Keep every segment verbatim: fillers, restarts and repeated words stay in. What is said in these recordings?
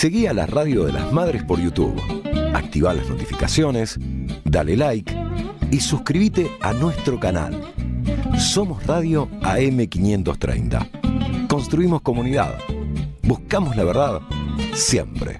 Seguí a la Radio de las Madres por YouTube, activá las notificaciones, dale like y suscríbete a nuestro canal. Somos Radio A M quinientos treinta. Construimos comunidad. Buscamos la verdad siempre.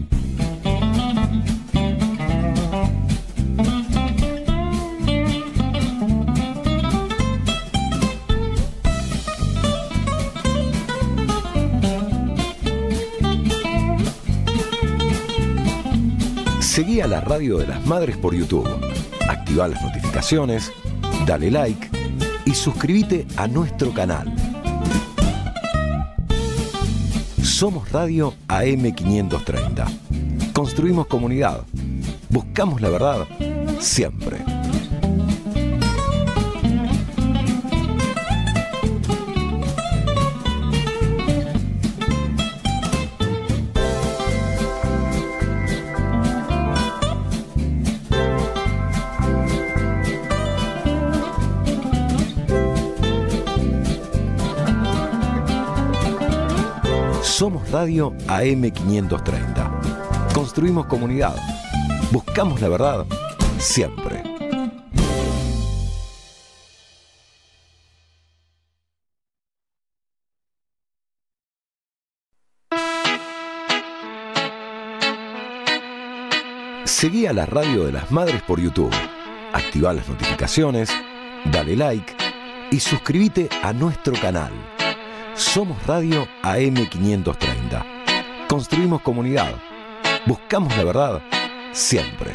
Seguí a la Radio de las Madres por YouTube, activá las notificaciones, dale like y suscríbete a nuestro canal. Somos Radio A M quinientos treinta. Construimos comunidad. Buscamos la verdad siempre. Somos Radio A M quinientos treinta. Construimos comunidad. Buscamos la verdad siempre. Seguí a la Radio de las Madres por YouTube, activá las notificaciones, dale like y suscríbete a nuestro canal. Somos Radio A M quinientos treinta. Construimos comunidad. Buscamos la verdad siempre.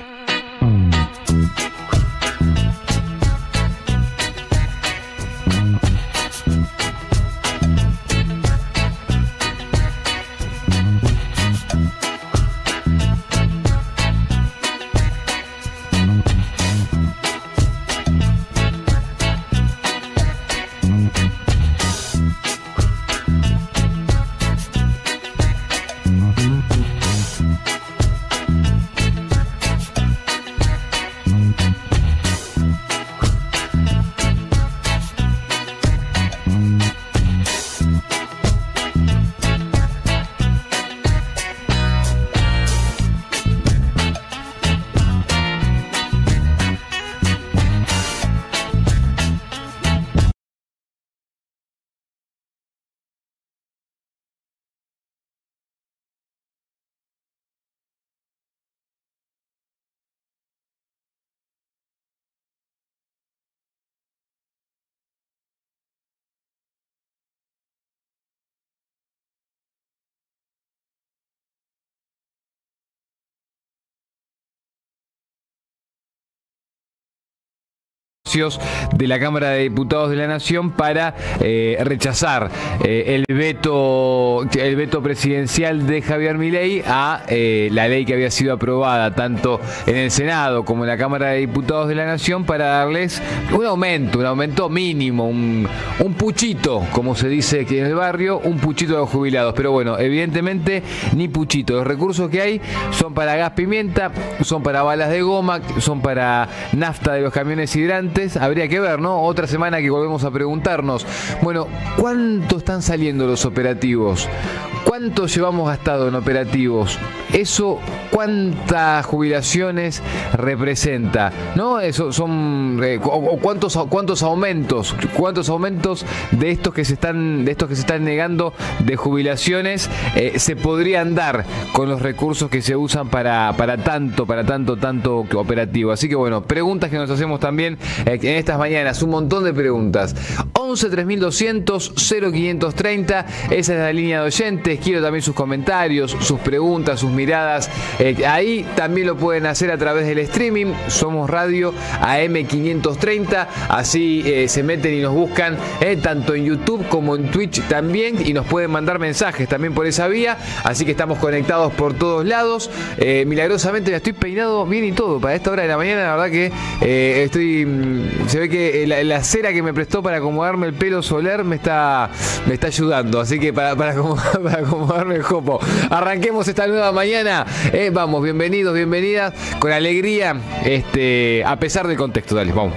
De la Cámara de Diputados de la Nación para eh, rechazar eh, el veto el veto presidencial de Javier Milei a eh, la ley que había sido aprobada tanto en el Senado como en la Cámara de Diputados de la Nación para darles un aumento, un aumento mínimo, un, un puchito, como se dice aquí en el barrio, un puchito de los jubilados. Pero bueno, evidentemente ni puchito. Los recursos que hay son para gas pimienta, son para balas de goma, son para nafta de los camiones hidrantes. Habría que ver, ¿no? Otra semana que volvemos a preguntarnos, bueno, ¿cuánto están saliendo los operativos? ¿Cuánto llevamos gastado en operativos? Eso, ¿cuántas jubilaciones representa? ¿No? Eso son eh, o, o cuántos cuántos aumentos, cuántos aumentos de estos que se están de estos que se están negando de jubilaciones eh, se podrían dar con los recursos que se usan para para tanto, para tanto tanto operativo. Así que bueno, preguntas que nos hacemos también eh, en estas mañanas, un montón de preguntas. once tres mil doscientos cero quinientos treinta, esa es la línea de oyentes. Quiero también sus comentarios, sus preguntas, sus miradas. Eh, ahí también lo pueden hacer a través del streaming. Somos Radio A M quinientos treinta. Así eh, se meten y nos buscan eh, tanto en YouTube como en Twitch también. Y nos pueden mandar mensajes también por esa vía. Así que estamos conectados por todos lados. Eh, milagrosamente ya estoy peinado bien y todo. Para esta hora de la mañana, la verdad que eh, estoy. Se ve que la, la cera que me prestó para acomodarme el pelo solar me está, me está ayudando. Así que para, para, acomodar, para acomodarme el jopo. Arranquemos esta nueva mañana. Eh, vamos, bienvenidos, bienvenidas. Con alegría, este, a pesar del contexto. Dale, vamos.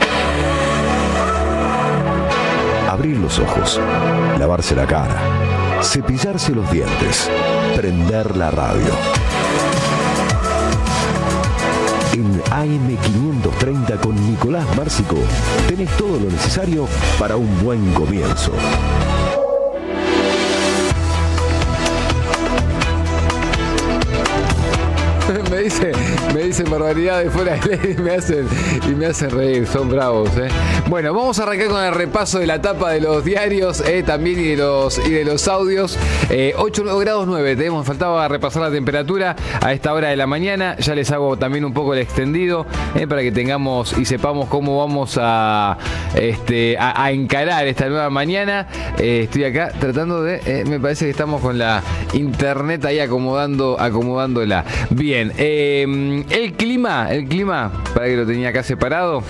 Abrir los ojos, lavarse la cara, cepillarse los dientes, prender la radio. En A M quinientos treinta con Nicolás Márcico tenés todo lo necesario para un buen comienzo. Me dicen, me dicen barbaridades fuera de ley y me hacen, y me hacen reír, son bravos, ¿eh? Bueno, vamos a arrancar con el repaso de la tapa de los diarios, ¿eh? También y de los, y de los audios. Eh, ocho grados nueve, tenemos, faltaba repasar la temperatura a esta hora de la mañana. Ya les hago también un poco el extendido, ¿eh? Para que tengamos y sepamos cómo vamos a, este, a, a encarar esta nueva mañana. Eh, estoy acá tratando de, eh, me parece que estamos con la internet ahí acomodando, acomodándola. Bien. Eh, el clima, el clima, para que lo tenía acá separado,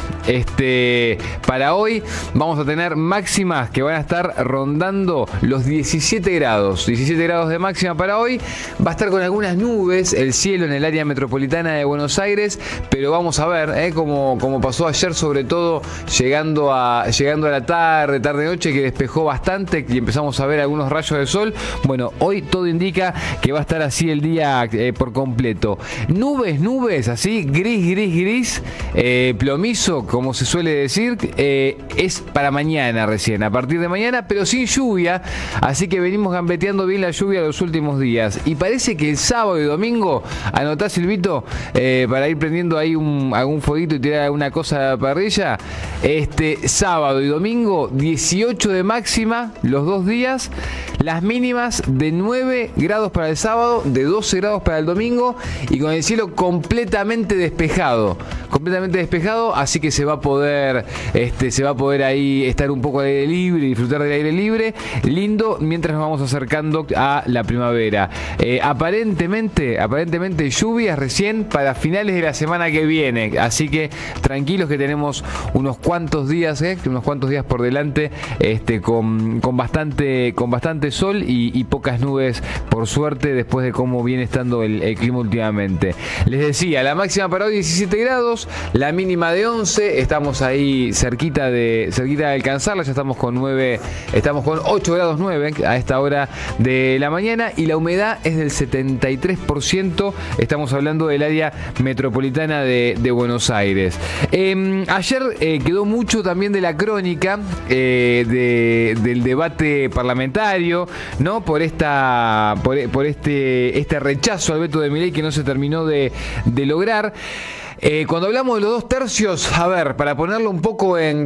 este, para hoy vamos a tener máximas que van a estar rondando los diecisiete grados, diecisiete grados de máxima para hoy. Va a estar con algunas nubes el cielo en el área metropolitana de Buenos Aires, pero vamos a ver, eh, como, como pasó ayer, sobre todo llegando a, llegando a la tarde, tarde-noche, que despejó bastante y empezamos a ver algunos rayos de sol. Bueno, hoy todo indica que va a estar así el día eh, por completo. Nubes, nubes, así, gris, gris, gris, eh, plomizo, como se suele decir, eh, es para mañana recién, a partir de mañana, pero sin lluvia, así que venimos gambeteando bien la lluvia los últimos días. Y parece que el sábado y domingo, anotá, Silvito, eh, para ir prendiendo ahí un, algún fueguito y tirar alguna cosa a la parrilla, este sábado y domingo, dieciocho de máxima, los dos días, las mínimas de nueve grados para el sábado, de doce grados para el domingo, y con el cielo completamente despejado, completamente despejado, así que se va a poder, este, se va a poder ahí estar un poco al aire libre, disfrutar del aire libre, lindo, mientras nos vamos acercando a la primavera. Eh, aparentemente, aparentemente lluvias recién para finales de la semana que viene, así que tranquilos que tenemos unos cuantos días, eh, unos cuantos días por delante, este, con, con bastante, con bastante sol y, y pocas nubes, por suerte, después de cómo viene estando el, el clima últimamente. Les decía, la máxima para hoy diecisiete grados, la mínima de once, estamos ahí cerquita de cerquita de alcanzarla, ya estamos con nueve, estamos con ocho grados nueve a esta hora de la mañana, y la humedad es del setenta y tres por ciento, estamos hablando del área metropolitana de, de Buenos Aires. Eh, ayer eh, quedó mucho también de la crónica eh, de, del debate parlamentario, ¿no? Por esta por, por este, este rechazo al veto de Milei que no se terminó de, de lograr. Eh, cuando hablamos de los dos tercios, a ver, para ponerlo un poco en...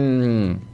en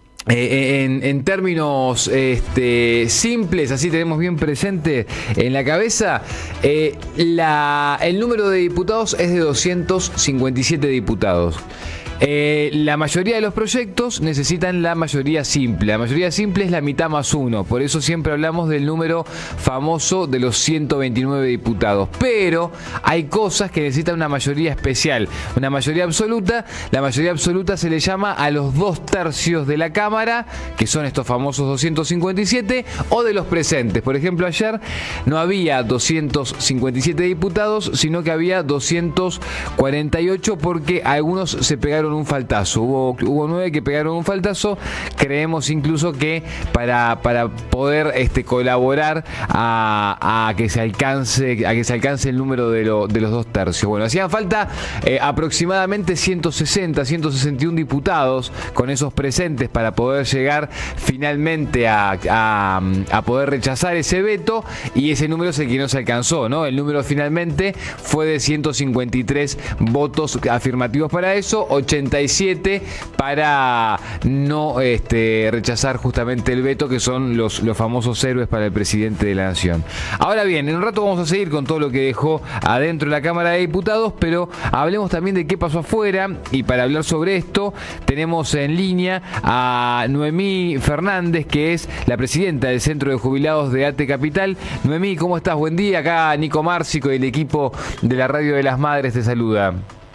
En, en términos este, simples, así tenemos bien presente en la cabeza, eh, la, el número de diputados es de doscientos cincuenta y siete diputados. Eh, la mayoría de los proyectos necesitan la mayoría simple. La mayoría simple es la mitad más uno. Por eso siempre hablamos del número famoso de los ciento veintinueve diputados. Pero hay cosas que necesitan una mayoría especial, una mayoría absoluta. La mayoría absoluta se le llama a los dos tercios de la Cámara, que son estos famosos doscientos cincuenta y siete, o de los presentes. Por ejemplo, ayer no había doscientos cincuenta y siete diputados, sino que había doscientos cuarenta y ocho, porque algunos se pegaron un faltazo, hubo, hubo nueve que pegaron un faltazo. Creemos incluso que para, para poder este, colaborar a, a que se alcance a que se alcance el número de, lo, de los dos tercios. Bueno, hacían falta eh, aproximadamente ciento sesenta, ciento sesenta y uno diputados con esos presentes para poder llegar finalmente a, a, a poder rechazar ese veto, y ese número es el que no se alcanzó, ¿no? El número finalmente fue de ciento cincuenta y tres votos afirmativos para eso, ochenta y siete para no este, rechazar justamente el veto, que son los, los famosos héroes para el presidente de la Nación. Ahora bien, en un rato vamos a seguir con todo lo que dejó adentro de la Cámara de Diputados, pero hablemos también de qué pasó afuera, y para hablar sobre esto tenemos en línea a Noemí Fernández, que es la presidenta del Centro de Jubilados de ATE Capital. Noemí, ¿cómo estás? Buen día. Acá Nico Márcico y el equipo de la Radio de las Madres te saluda.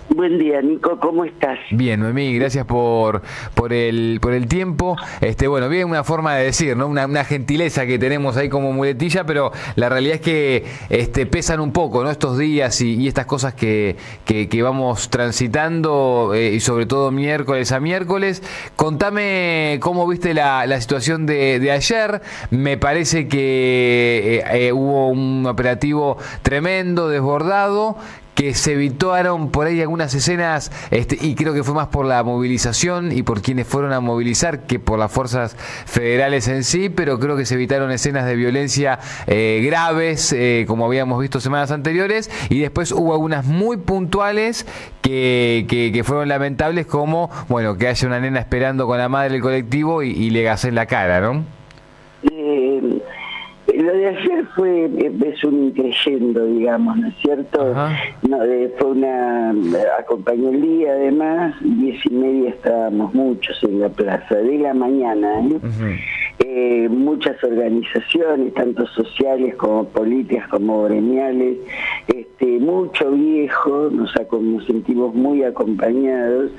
Buen día, Nico, ¿cómo estás? Bien, Noemí, gracias por por el por el tiempo. Este, bueno, bien, una forma de decir, ¿no? Una, una gentileza que tenemos ahí como muletilla, pero la realidad es que este, pesan un poco, ¿no? Estos días y, y estas cosas que, que, que vamos transitando, eh, y sobre todo miércoles a miércoles. Contame cómo viste la, la situación de, de ayer. Me parece que eh, eh, hubo un operativo tremendo, desbordado, que se evitaron por ahí algunas escenas, este, y creo que fue más por la movilización y por quienes fueron a movilizar que por las fuerzas federales en sí, pero creo que se evitaron escenas de violencia eh, graves, eh, como habíamos visto semanas anteriores, y después hubo algunas muy puntuales que, que, que fueron lamentables, como, bueno, que haya una nena esperando con la madre del colectivo y, y le gasé en la cara, ¿no? Eh... Lo de ayer fue, es un increyendo, digamos, ¿no es cierto? No, eh, fue una, acompañó el día, además, diez y media estábamos muchos en la plaza, de la mañana, ¿eh? Uh-huh. Eh, muchas organizaciones, tanto sociales como políticas, como gremiales, este, mucho viejo, nos, nos sentimos muy acompañados.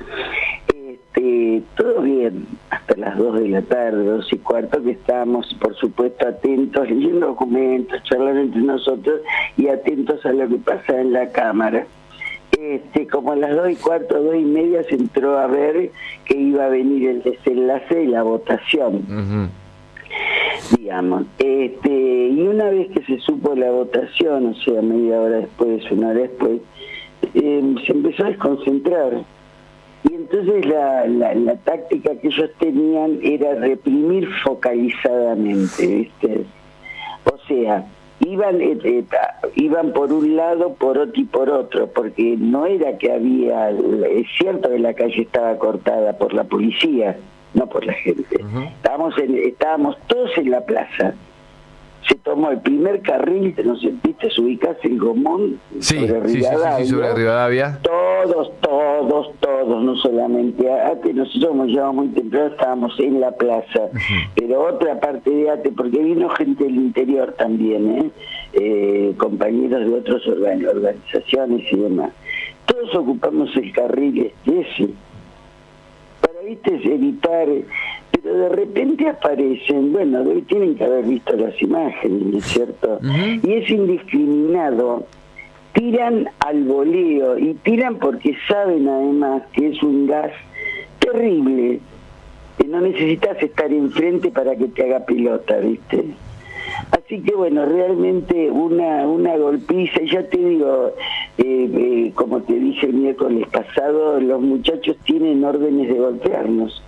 Eh, todo bien, hasta las dos de la tarde, dos y cuarto, que estábamos, por supuesto, atentos, leyendo documentos, charlando entre nosotros y atentos a lo que pasa en la Cámara. Este, como a las dos y cuarto, dos y media, se entró a ver que iba a venir el desenlace de la votación. Uh-huh. Digamos, este, y una vez que se supo la votación, o sea, media hora después, una hora después, eh, se empezó a desconcentrar. Y entonces la, la, la táctica que ellos tenían era reprimir focalizadamente, ¿viste? O sea, iban eh, eh, iban por un lado, por otro y por otro, porque no era que había, es cierto que la calle estaba cortada por la policía, no por la gente. Uh-huh. Estábamos, en, estábamos todos en la plaza. Se tomó el primer carril, no sé, viste, se ubicás en Gomón, sí, sobre Rivadavia. Sí, sí, sí, sobre Rivadavia. Todos, todos, todos, no solamente ATE, nosotros nos llevamos muy temprano, estábamos en la plaza, uh-huh. Pero otra parte de ATE, porque vino gente del interior también, ¿eh? Eh, compañeros de otras organ- organizaciones y demás. Todos ocupamos el carril este, ese, para, viste, evitar... Pero de repente aparecen, bueno, tienen que haber visto las imágenes, ¿no es cierto? Uh-huh. Y es indiscriminado. Tiran al voleo, y tiran porque saben además que es un gas terrible, que no necesitas estar enfrente para que te haga pelota, ¿viste? Así que bueno, realmente una una golpiza, y ya te digo, eh, eh, como te dije el miércoles pasado, los muchachos tienen órdenes de golpearnos.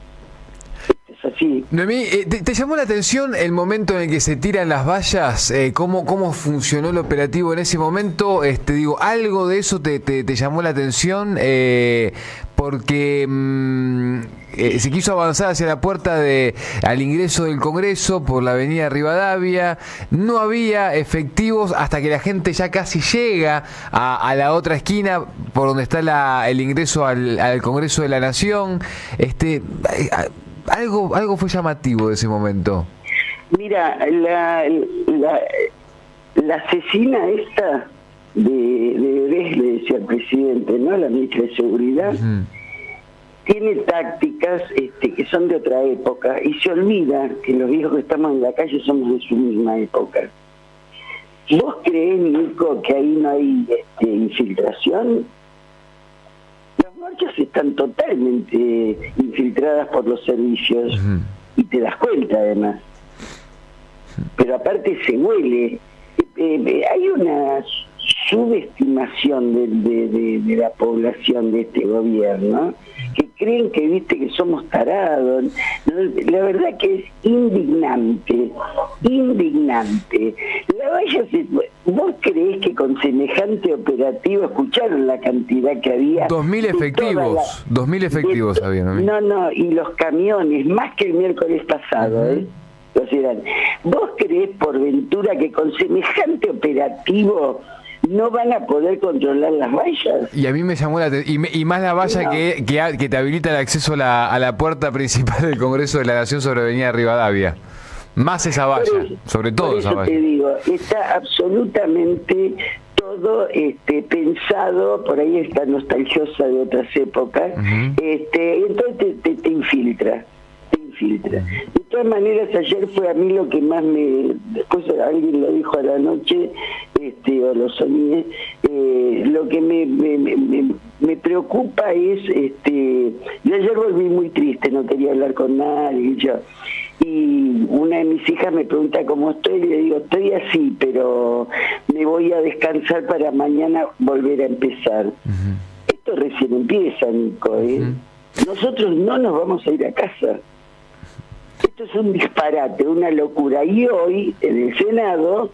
Así. Noemí, eh, te, ¿te llamó la atención el momento en el que se tiran las vallas? Eh, ¿cómo, ¿Cómo funcionó el operativo en ese momento? Este, digo, ¿algo de eso te, te, te llamó la atención? Eh, porque mmm, eh, se quiso avanzar hacia la puerta de al ingreso del Congreso por la avenida Rivadavia. No había efectivos hasta que la gente ya casi llega a, a la otra esquina por donde está la, el ingreso al, al Congreso de la Nación. Este... Eh, Algo algo fue llamativo de ese momento. Mira, la, la, la asesina esta de, de Bebés, le decía el presidente, ¿no? La ministra de Seguridad, uh-huh. Tiene tácticas este, que son de otra época, y se olvida que los viejos que estamos en la calle somos de su misma época. ¿Vos creés, Nico, que ahí no hay este, infiltración? Las marchas están totalmente infiltradas por los servicios, uh-huh. Y te das cuenta además. Pero aparte se huele. Eh, eh, hay una subestimación de, de, de, de la población de este gobierno, que creen que, viste, que somos tarados. La verdad que es indignante, indignante. La valla se, ¿vos creés que con semejante operativo, escucharon la cantidad que había? Dos mil efectivos, la, dos mil efectivos de, había, ¿no? No, no, y los camiones, más que el miércoles pasado, uh-huh. ¿eh? O sea, ¿vos creés por ventura que con semejante operativo no van a poder controlar las vallas? Y a mí me llamó la atención, y, y más la valla no. que, que, que te habilita el acceso a la, a la puerta principal del Congreso de la Nación sobre Avenida Rivadavia. Más esa valla, eso, sobre todo esa valla. Te digo, está absolutamente todo todo este, pensado, por ahí está nostalgiosa de otras épocas, uh-huh. este, entonces te, te, te infiltra, te infiltra. Uh-huh. De todas maneras, ayer fue a mí lo que más me, después alguien lo dijo a la noche, este, o lo soñé, eh, lo que me, me, me, me preocupa es, este, yo ayer volví muy triste, no quería hablar con nadie, yo, y una de mis hijas me pregunta cómo estoy, y le digo, estoy así, pero me voy a descansar para mañana volver a empezar. Uh-huh. Esto recién empieza, Nico, ¿eh? Uh-huh. Nosotros no nos vamos a ir a casa. Esto es un disparate, una locura. Y hoy, en el Senado,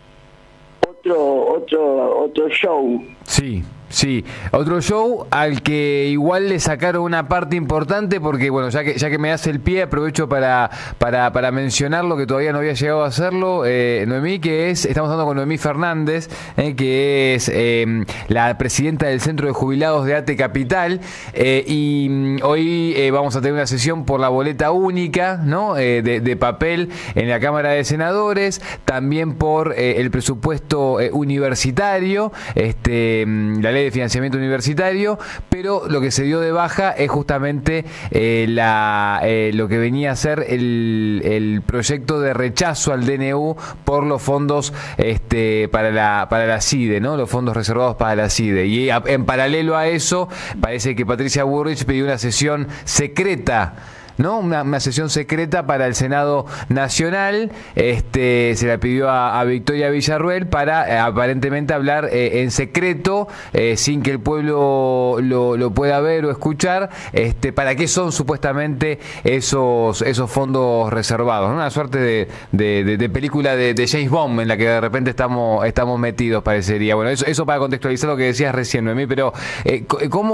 otro, otro, otro show. Sí. Sí, otro show al que igual le sacaron una parte importante porque, bueno, ya que ya que me hace el pie, aprovecho para para para mencionar lo que todavía no había llegado a hacerlo, eh, Noemí, que es, estamos hablando con Noemí Fernández, eh, que es eh, la presidenta del Centro de Jubilados de ATE Capital, eh, y hoy eh, vamos a tener una sesión por la boleta única, ¿no? Eh, de, de papel en la Cámara de Senadores, también por eh, el presupuesto eh, universitario, este la ley de financiamiento universitario, pero lo que se dio de baja es justamente eh, la eh, lo que venía a ser el, el proyecto de rechazo al D N U por los fondos este para la para la CIDE, ¿no? Los fondos reservados para la CIDE. Y a, en paralelo a eso, parece que Patricia Bullrich pidió una sesión secreta, ¿no? Una, una sesión secreta para el Senado Nacional, este se la pidió a, a Victoria Villarruel para eh, aparentemente hablar eh, en secreto, eh, sin que el pueblo lo, lo pueda ver o escuchar, este para qué son supuestamente esos esos fondos reservados, ¿no? Una suerte de, de, de, de película de, de James Bond en la que de repente estamos estamos metidos, parecería. Bueno, eso eso para contextualizar lo que decías recién, Noemí, pero eh,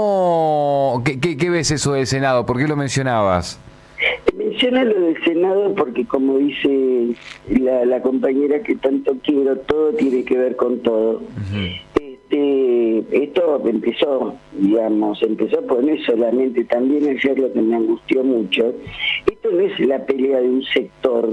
¿cómo, qué, qué, qué ves eso del Senado? ¿Por qué lo mencionabas? Menciona lo del Senado porque, como dice la, la compañera que tanto quiero, todo tiene que ver con todo. Uh-huh. Este, esto empezó, digamos, empezó por no es solamente, también ayer lo que me angustió mucho, esto no es la pelea de un sector,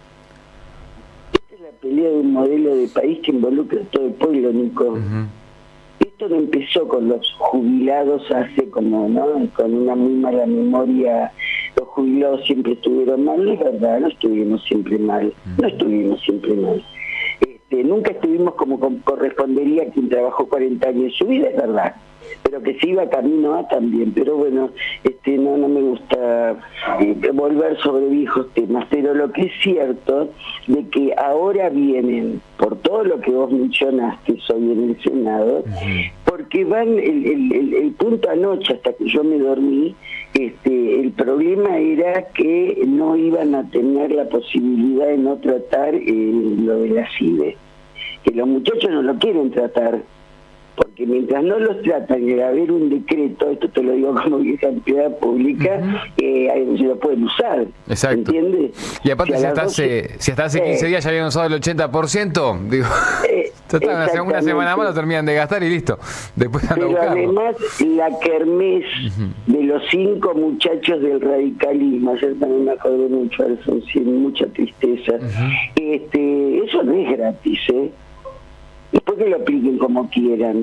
esta es la pelea de un modelo de país que involucra a todo el pueblo, Nico. Uh-huh. Esto no empezó con los jubilados hace como, ¿no? Con una muy mala memoria. Los jubilados siempre estuvieron mal, es verdad, no estuvimos siempre mal, no estuvimos siempre mal. Este, nunca estuvimos como correspondería a quien trabajó cuarenta años en su vida, es verdad, pero que se iba camino a también, pero bueno, este no no me gusta eh, volver sobre viejos temas, pero lo que es cierto de que ahora vienen, por todo lo que vos mencionaste hoy en el Senado, porque van el, el, el, el punto anoche hasta que yo me dormí, este el problema era que no iban a tener la posibilidad de no tratar eh, lo de la CIDE, que los muchachos no lo quieren tratar, porque mientras no los tratan de haber un decreto, esto te lo digo como vieja empleada pública, uh-huh. eh, se lo pueden usar. Exacto. ¿Entiendes? Y aparte, si, si, hasta, doce, hace, si hasta hace eh, quince días ya habían usado el ochenta por ciento, digo, eh, total, una semana más lo terminan de gastar y listo. Después Pero además, la kermés uh-huh. de los cinco muchachos del radicalismo, ayer también me acordé mucho, Alfonsín, mucha tristeza, uh-huh. este eso no es gratis, ¿eh? Después que lo apliquen como quieran,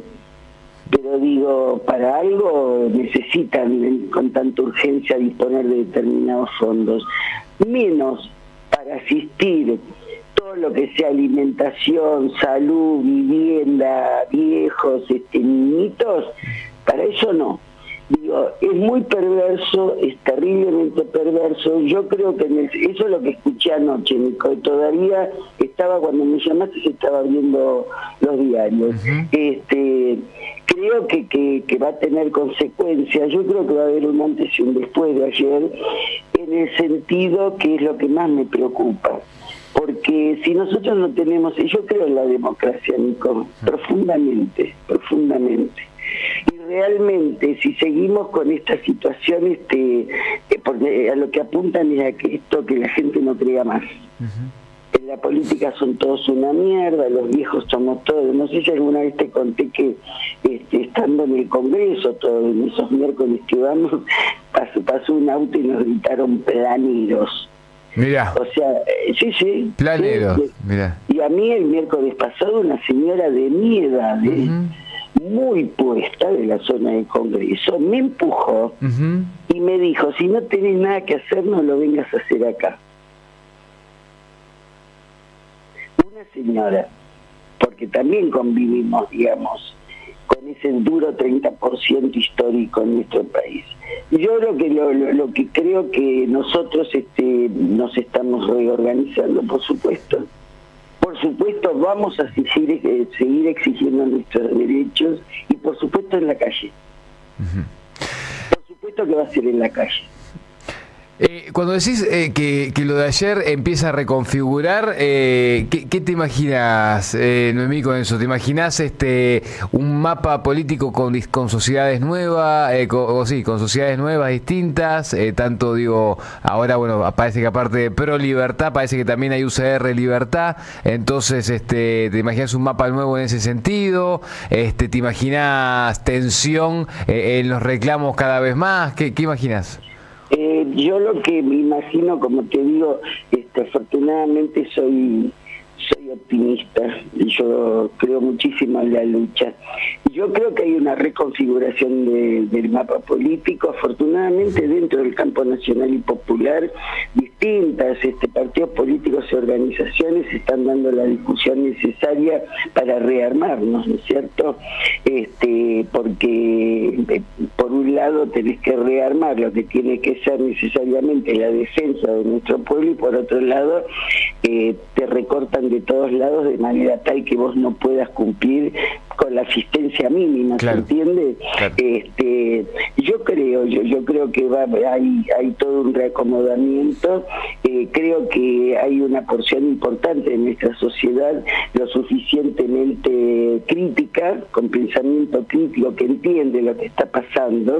pero digo, para algo necesitan con tanta urgencia disponer de determinados fondos, menos para asistir todo lo que sea alimentación, salud, vivienda, viejos, este, niñitos, para eso no. Digo, es muy perverso, es terriblemente perverso. Yo creo que en el, eso es lo que escuché anoche, Nico, y todavía estaba, cuando me llamaste, se estaba viendo los diarios. Uh-huh. Este, creo que, que, que va a tener consecuencias. Yo creo que va a haber un antes y un después de ayer, en el sentido que es lo que más me preocupa. Porque si nosotros no tenemos, y yo creo en la democracia, Nico, uh-huh. profundamente, profundamente. Y realmente, si seguimos con esta situación, este, eh, porque a lo que apuntan es a que esto, que la gente no crea más. Uh-huh. En la política son todos una mierda, los viejos somos todos. No sé si alguna vez te conté que este, estando en el Congreso, todos en esos miércoles que vamos, pasó, pasó un auto y nos gritaron planeros. Mirá. O sea, eh, sí, sí. Planero, sí, mirá. Y a mí el miércoles pasado una señora de mi edad, ¿eh? uh-huh. muy puesta de la zona del Congreso, me empujó uh-huh. y me dijo, si no tenés nada que hacer, no lo vengas a hacer acá. Una señora, porque también convivimos, digamos, con ese duro treinta por ciento histórico en nuestro país. Yo creo que lo, lo, lo que creo que nosotros este, nos estamos reorganizando, por supuesto. Por supuesto vamos a seguir, eh, seguir exigiendo nuestros derechos y por supuesto en la calle. Uh-huh. Por supuesto que va a ser en la calle. Eh, cuando decís eh, que, que lo de ayer empieza a reconfigurar, eh, ¿qué, ¿qué te imaginas, eh, Noemí, con eso? ¿Te imaginas este un mapa político con, con sociedades nuevas, eh, con, o sí, con sociedades nuevas, distintas? Eh, tanto, digo, ahora, bueno, parece que aparte de pro libertad, parece que también hay U C R libertad. Entonces, este, ¿te imaginas un mapa nuevo en ese sentido? Este, ¿te imaginas tensión eh, en los reclamos cada vez más? ¿Qué, qué imaginas? Eh, yo lo que me imagino, como te digo, este, afortunadamente soy soy optimista, yo creo muchísimo en la lucha. Yo creo que hay una reconfiguración de, del mapa político, afortunadamente dentro del campo nacional y popular, distintas este, partidos políticos y organizaciones están dando la discusión necesaria para rearmarnos, ¿no es cierto? Este, porque eh, por un lado tenés que rearmar lo que tiene que ser necesariamente la defensa de nuestro pueblo y por otro lado eh, te recortan de todos lados de manera tal que vos no puedas cumplir con la asistencia mínima, claro. ¿Se entiende? Claro. Este, yo creo, yo, yo creo que va, hay, hay todo un reacomodamiento, eh, creo que hay una porción importante de nuestra sociedad lo suficientemente crítica, con pensamiento crítico, que entiende lo que está pasando.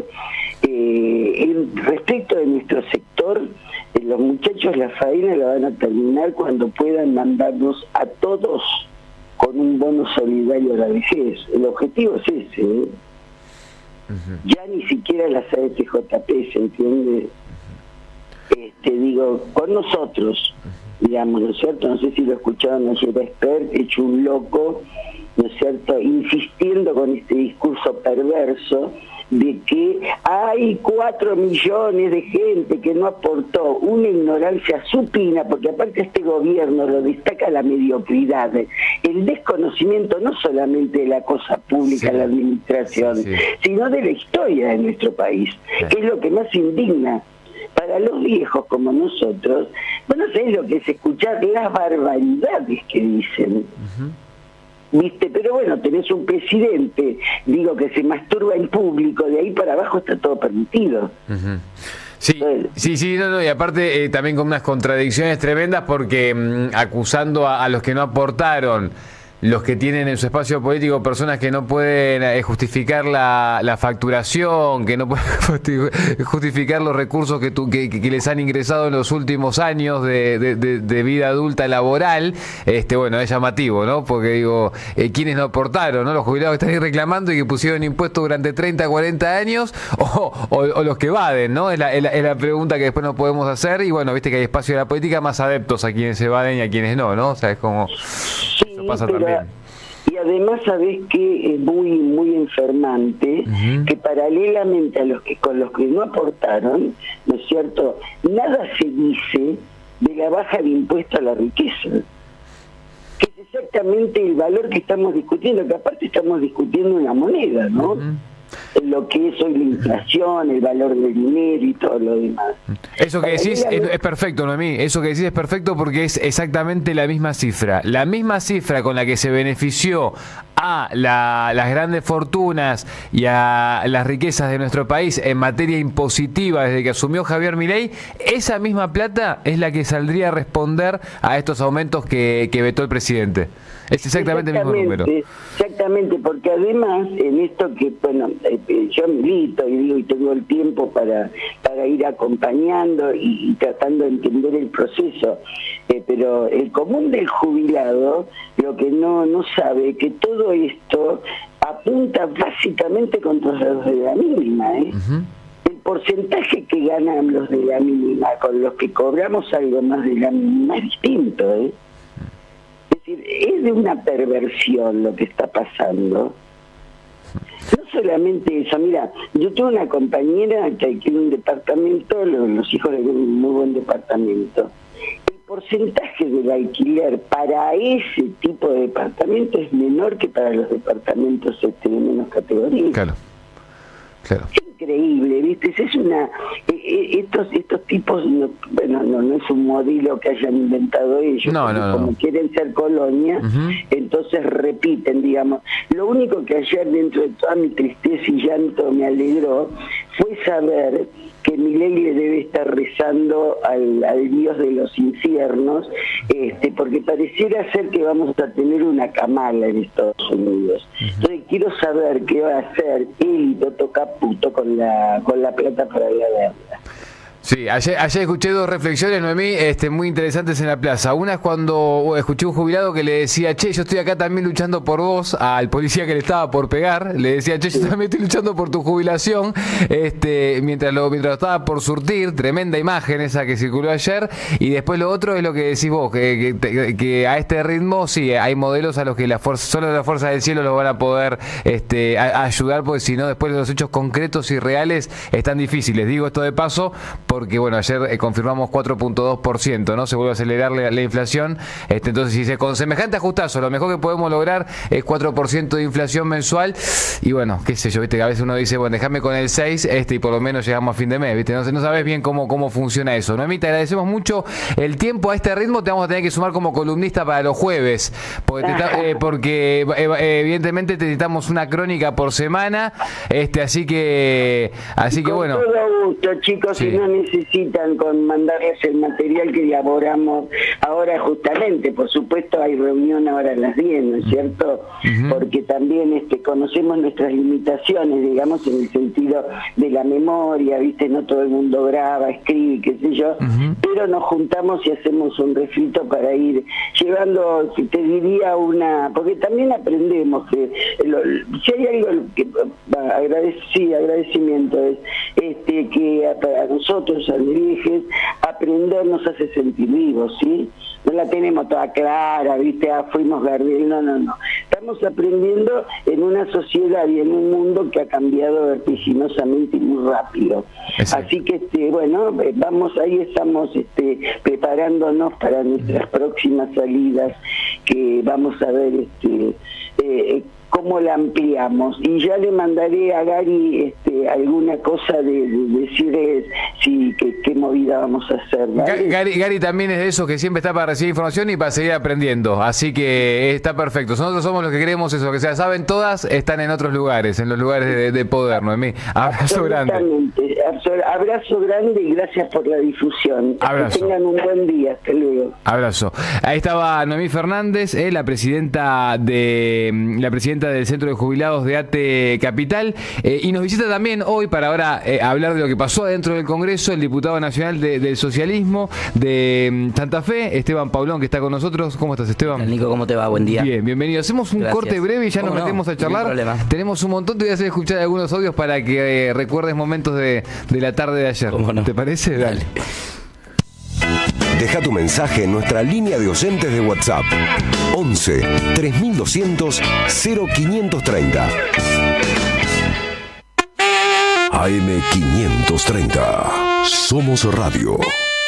Eh, el, respecto de nuestro sector, eh, los muchachos la faena la van a terminar cuando puedan mandarnos a todos con un bono solidario a la vejez. El objetivo es ese, ¿eh? Uh-huh. Ya ni siquiera las A F J P, ¿se entiende? Uh-huh. Este, digo, con nosotros, uh-huh. digamos, ¿no es cierto? No sé si lo escucharon ayer a Expert, hecho un loco, ¿no es cierto?, insistiendo con este discurso perverso de que hay cuatro millones de gente que no aportó, una ignorancia supina, porque aparte este gobierno lo destaca la mediocridad, el desconocimiento no solamente de la cosa pública, sí. la administración, sí, sí. sino de la historia de nuestro país, sí. que es lo que más indigna. Para los viejos como nosotros, bueno, no sé lo que es escuchar las barbaridades que dicen. Uh-huh. ¿Viste? Pero bueno, tenés un presidente, digo, que se masturba en público, de ahí para abajo está todo permitido. Uh-huh. Sí, sí, sí, no, no, y aparte eh, también con unas contradicciones tremendas porque mmm, acusando a, a los que no aportaron, los que tienen en su espacio político personas que no pueden eh, justificar la, la facturación, que no pueden justificar los recursos que, tu, que, que les han ingresado en los últimos años de, de, de, de vida adulta laboral, este bueno, es llamativo, ¿no? Porque digo, eh, ¿quiénes no aportaron, no? Los jubilados que están ahí reclamando y que pusieron impuestos durante treinta, cuarenta años, o, o, o los que evaden, ¿no? Es la, es, la, es la pregunta que después nos podemos hacer, y bueno, viste que hay espacio de la política más adeptos a quienes evaden y a quienes no, ¿no? O sea, es como... Eso pasa pero, también. Y además sabés que es muy muy enfermante, uh-huh. que paralelamente a los que con los que no aportaron, ¿no es cierto?, nada se dice de la baja de impuesto a la riqueza, que es exactamente el valor que estamos discutiendo, que aparte estamos discutiendo una moneda, ¿no? Uh-huh. Lo que es hoy la inflación, el valor del dinero y todo lo demás. Eso que decís es, es perfecto, Noemí. Eso que decís es perfecto porque es exactamente la misma cifra. La misma cifra con la que se benefició a la, las grandes fortunas y a las riquezas de nuestro país en materia impositiva desde que asumió Javier Milei, esa misma plata es la que saldría a responder a estos aumentos que, que vetó el presidente. Es exactamente, exactamente el mismo número. Exactamente, porque además en esto que, bueno, eh, yo milito y digo y tengo el tiempo para para ir acompañando y, y tratando de entender el proceso, eh, pero el común del jubilado lo que no no sabe que todo esto apunta básicamente contra la sociedad mínima, ¿eh? Uh-huh. el porcentaje que ganan los de la mínima con los que cobramos algo más de la mínima es distinto, ¿eh? Es decir, es de una perversión lo que está pasando. No solamente eso, mira, yo tuve una compañera que alquiló un departamento, los, los hijos de un muy buen departamento. El porcentaje del alquiler para ese tipo de departamento es menor que para los departamentos este, de menos categoría. Claro, claro. Increíble, ¿viste? Es una eh, estos estos tipos no, bueno no no es un modelo que hayan inventado ellos, no, no, como no. quieren ser colonia, uh-huh. Entonces repiten, digamos. Lo único que ayer, dentro de toda mi tristeza y llanto, me alegró fue saber que Milei le debe estar rezando al, al Dios de los infiernos, este, porque pareciera ser que vamos a tener una Kamala en Estados Unidos. Uh-huh. Entonces quiero saber qué va a hacer él y Toto Caputo con la con la plata para la deuda. Sí, ayer, ayer escuché dos reflexiones, Noemí, este, muy interesantes en la plaza. Una es cuando escuché un jubilado que le decía, che, yo estoy acá también luchando por vos, al policía que le estaba por pegar, le decía, che, yo también estoy luchando por tu jubilación, este, mientras lo, mientras lo estaba por surtir, tremenda imagen esa que circuló ayer. Y después lo otro es lo que decís vos, que, que, que a este ritmo sí, hay modelos a los que la fuerza, solo la fuerza del cielo lo van a poder este, a, a ayudar, porque si no, después los hechos concretos y reales están difíciles. Digo esto de paso, porque bueno, ayer eh, confirmamos cuatro punto dos por ciento, ¿no? Se vuelve a acelerar la, la inflación, este, entonces si se con semejante ajustazo, lo mejor que podemos lograr es cuatro por ciento de inflación mensual, y bueno, qué sé yo, viste, que a veces uno dice, bueno, déjame con el seis, este, y por lo menos llegamos a fin de mes, viste, no, no sabes bien cómo, cómo funciona eso. Noemí, te agradecemos mucho el tiempo. A este ritmo te vamos a tener que sumar como columnista para los jueves, porque, te, eh, porque eh, evidentemente necesitamos una crónica por semana, este, así que, así que bueno. Con todo gusto, chicos, sí. Si no necesitan con mandarles el material que elaboramos ahora justamente, por supuesto hay reunión ahora a las diez, ¿no es cierto? Uh-huh. Porque también este, conocemos nuestras limitaciones, digamos, en el sentido de la memoria, ¿viste? No todo el mundo graba, escribe, qué sé yo, uh-huh. Pero nos juntamos y hacemos un refrito para ir llevando, si te diría una, porque también aprendemos que lo, si hay algo que agradec, sí, agradecimiento es este que para nosotros al viejes aprender nos hace sentir vivos, ¿sí? No la tenemos toda clara, ¿viste? Ah, fuimos Gardel, no, no, no. Estamos aprendiendo en una sociedad y en un mundo que ha cambiado vertiginosamente y muy rápido. Exacto. Así que, este, bueno, vamos, ahí estamos este, preparándonos para nuestras próximas salidas, que vamos a ver este eh, cómo la ampliamos, y ya le mandaré a Gary este, alguna cosa de, de decirles si qué, qué movida vamos a hacer, ¿vale? Gary, Gary también es de esos que siempre está para recibir información y para seguir aprendiendo, así que está perfecto. Nosotros somos los que queremos eso, que se saben todas, están en otros lugares, en los lugares de, de poder, Noemí. Abrazo grande. Abrazo grande y gracias por la difusión. Abrazo. Que tengan un buen día, hasta luego. Abrazo. Ahí estaba Noemí Fernández, eh, la presidenta de la presidenta del Centro de Jubilados de ATE Capital, eh, y nos visita también hoy para ahora eh, hablar de lo que pasó adentro del Congreso el diputado nacional de, del socialismo de Santa Fe, Esteban Paulón, que está con nosotros. ¿Cómo estás, Esteban? Hola, Nico, ¿cómo te va? Buen día. Bien, bienvenido. Hacemos un Gracias. corte breve y ya nos no? metemos a charlar. Tenemos un montón, te voy a hacer escuchar algunos audios para que eh, recuerdes momentos de, de la tarde de ayer. ¿Cómo no? ¿Te parece? Dale. Deja tu mensaje en nuestra línea de oyentes de WhatsApp once, tres mil doscientos, cero quinientos treinta. A M quinientos treinta. Somos Radio.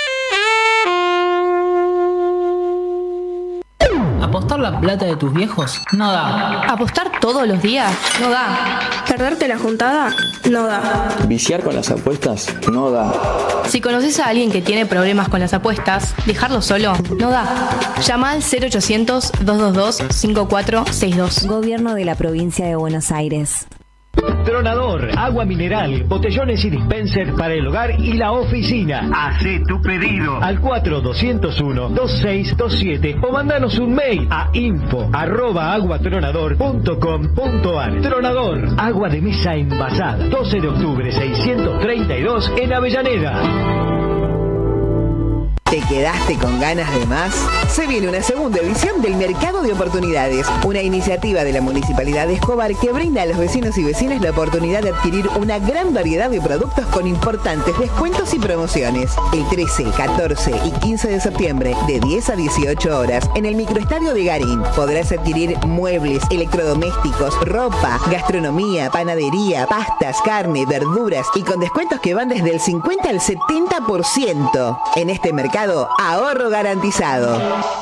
¿Apostar la plata de tus viejos? No da. ¿Apostar todos los días? No da. ¿Perderte la juntada? No da. ¿Viciar con las apuestas? No da. Si conoces a alguien que tiene problemas con las apuestas, dejarlo solo no da. Llama al cero ochocientos, doscientos veintidós, cincuenta y cuatro sesenta y dos. Gobierno de la Provincia de Buenos Aires. Tronador, agua mineral, botellones y dispenser para el hogar y la oficina. Hacé tu pedido al cuatro doscientos uno, veintiséis veintisiete o mandanos un mail a info arroba aguatronador punto com punto ar. Tronador, agua de mesa envasada, doce de octubre seiscientos treinta y dos en Avellaneda. ¿Te quedaste con ganas de más? Se viene una segunda edición del Mercado de Oportunidades, una iniciativa de la Municipalidad de Escobar que brinda a los vecinos y vecinas la oportunidad de adquirir una gran variedad de productos con importantes descuentos y promociones. El trece, catorce y quince de septiembre, de diez a dieciocho horas, en el microestadio de Garín, podrás adquirir muebles, electrodomésticos, ropa, gastronomía, panadería, pastas, carne, verduras y con descuentos que van desde el cincuenta al setenta por ciento. En este mercado, ahorro garantizado.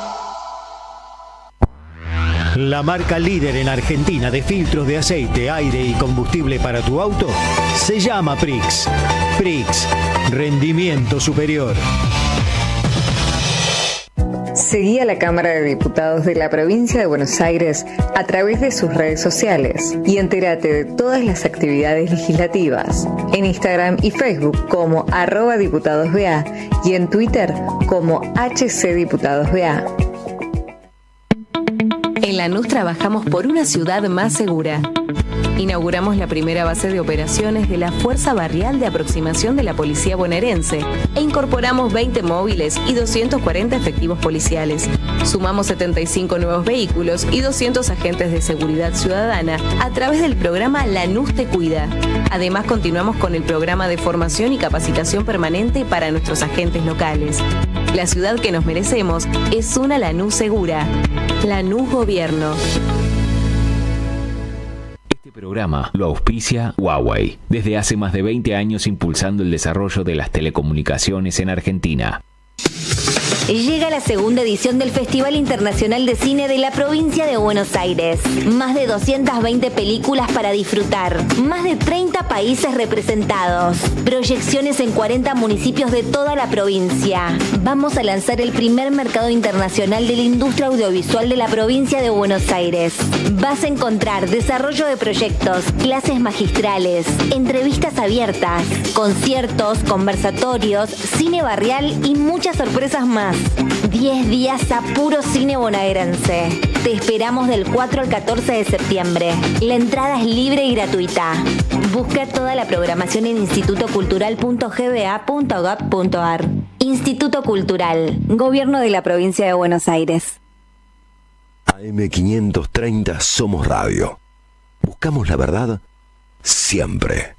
La marca líder en Argentina de filtros de aceite, aire y combustible para tu auto se llama Prix. Prix, rendimiento superior. Seguí a la Cámara de Diputados de la Provincia de Buenos Aires a través de sus redes sociales y entérate de todas las actividades legislativas en Instagram y Facebook como arroba diputadosBA y en Twitter como H C Diputados B A. En Lanús trabajamos por una ciudad más segura. Inauguramos la primera base de operaciones de la Fuerza Barrial de Aproximación de la Policía Bonaerense e incorporamos veinte móviles y doscientos cuarenta efectivos policiales. Sumamos setenta y cinco nuevos vehículos y doscientos agentes de seguridad ciudadana a través del programa Lanús Te Cuida. Además, continuamos con el programa de formación y capacitación permanente para nuestros agentes locales. La ciudad que nos merecemos es una Lanús segura. Lanús Gobierno. Este programa lo auspicia Huawei, desde hace más de veinte años impulsando el desarrollo de las telecomunicaciones en Argentina. Llega la segunda edición del Festival Internacional de Cine de la Provincia de Buenos Aires. Más de doscientas veinte películas para disfrutar. Más de treinta países representados. Proyecciones en cuarenta municipios de toda la provincia. Vamos a lanzar el primer mercado internacional de la industria audiovisual de la provincia de Buenos Aires. Vas a encontrar desarrollo de proyectos, clases magistrales, entrevistas abiertas, conciertos, conversatorios, cine barrial y muchas sorpresas más. diez días a puro cine bonaerense. Te esperamos del cuatro al catorce de septiembre. La entrada es libre y gratuita. Busca toda la programación en instituto cultural punto g b a punto gov punto a r. Instituto Cultural, Gobierno de la Provincia de Buenos Aires. A M quinientos treinta Somos Radio. Buscamos la verdad siempre.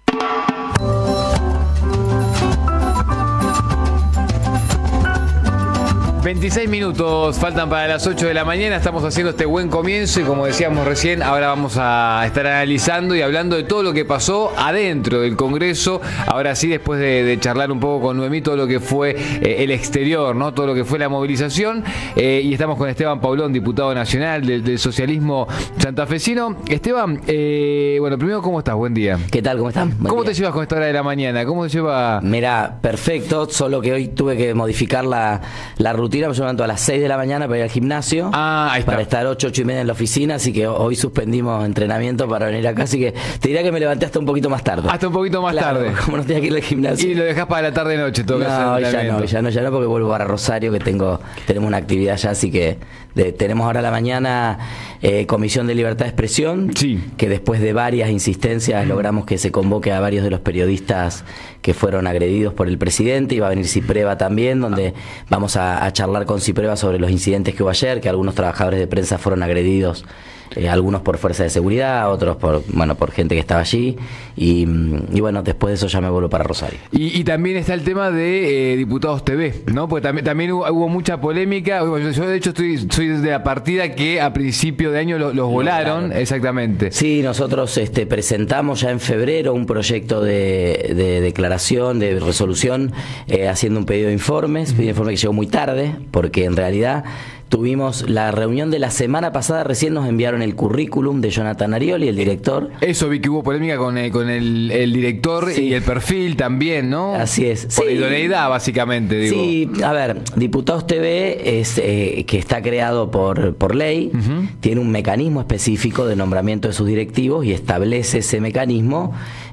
veintiséis minutos faltan para las ocho de la mañana. Estamos haciendo este buen comienzo y, como decíamos recién, ahora vamos a estar analizando y hablando de todo lo que pasó adentro del Congreso. Ahora sí, después de, de charlar un poco con Noemí todo lo que fue eh, el exterior, ¿no? Todo lo que fue la movilización. Eh, y estamos con Esteban Paulón, diputado nacional del, del socialismo santafesino. Esteban, eh, bueno, primero, ¿cómo estás? Buen día. ¿Qué tal? ¿Cómo están? Buen ¿Cómo día. te llevas con esta hora de la mañana? ¿Cómo te lleva? Mira, perfecto, solo que hoy tuve que modificar la, la rutina. Me levanto a las seis de la mañana para ir al gimnasio, ah, ahí está. Para estar ocho, ocho y media en la oficina, así que hoy suspendimos entrenamiento para venir acá, así que te diría que me levanté hasta un poquito más tarde. Hasta un poquito más claro, tarde. Como no tenía que ir al gimnasio. Y lo dejás para la tarde-noche, todo. No, hoy ya no, ya no, ya no, porque vuelvo para Rosario, que tengo tenemos una actividad ya, así que de, tenemos ahora a la mañana eh, Comisión de Libertad de Expresión, sí. Que después de varias insistencias logramos que se convoque a varios de los periodistas que fueron agredidos por el presidente, y va a venir Cipreva también, donde vamos a, a charlar con Cipreva sobre los incidentes que hubo ayer, que algunos trabajadores de prensa fueron agredidos, eh, algunos por fuerza de seguridad, otros por bueno por gente que estaba allí, y, y bueno, después de eso ya me vuelvo para Rosario. Y, y también está el tema de eh, Diputados T V, ¿no? Porque también, también hubo, hubo mucha polémica. Yo, yo de hecho estoy, soy de la partida que a principio de año los, los volaron, claro. Exactamente. Sí, nosotros este, presentamos ya en febrero un proyecto de, de declaración, de resolución, eh, haciendo un pedido de informes, pedido de informe que llegó muy tarde, porque en realidad tuvimos la reunión de la semana pasada, recién nos enviaron el currículum de Jonathan Arioli, el director. Eso, vi que hubo polémica con el, con el, el director, sí. Y el perfil también, ¿no? Así es. Por sí. idoneidad, básicamente, digo. Sí, a ver, Diputados T V es eh, que está creado por, por ley, uh-huh. Tiene un mecanismo específico de nombramiento de sus directivos y establece ese mecanismo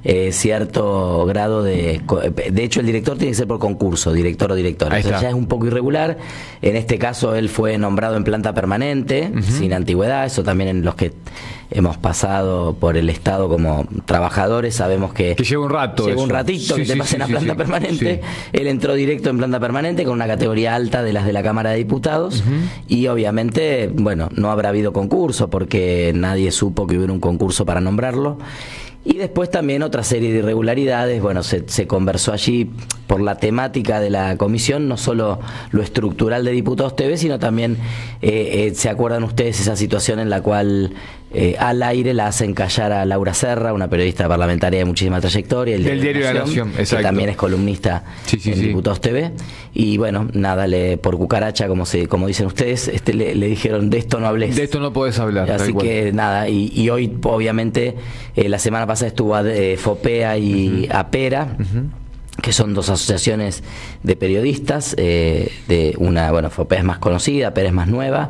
eh, cierto grado de... De hecho, el director tiene que ser por concurso, director o directora. Entonces ya es un poco irregular. En este caso, él fue nombrado en planta permanente, uh-huh. sin antigüedad. Eso también en los que hemos pasado por el Estado como trabajadores sabemos que... Que lleva un rato. Lleva eso. un ratito sí, que te sí, pasen sí, a planta sí, permanente. Sí. Él entró directo en planta permanente con una categoría alta de las de la Cámara de Diputados uh-huh. y obviamente, bueno, no habrá habido concurso porque nadie supo que hubiera un concurso para nombrarlo. Y después también otra serie de irregularidades, bueno, se, se conversó allí por la temática de la comisión, no solo lo estructural de Diputados T V, sino también, eh, eh, ¿se acuerdan ustedes esa situación en la cual eh, al aire la hacen callar a Laura Serra, una periodista parlamentaria de muchísima trayectoria, el del Diario de la Nación, que también es columnista sí, sí, en sí. Diputados T V? Y bueno, nada, le, por cucaracha, como se como dicen ustedes, este le, le dijeron, de esto no hables. De esto no podés hablar. Así que nada, y, y hoy obviamente, eh, la semana pasada estuvo eh, FOPEA y uh-huh. APERA, uh-huh. que son dos asociaciones de periodistas, eh, de una, bueno, FOPEA es más conocida, APERA es más nueva.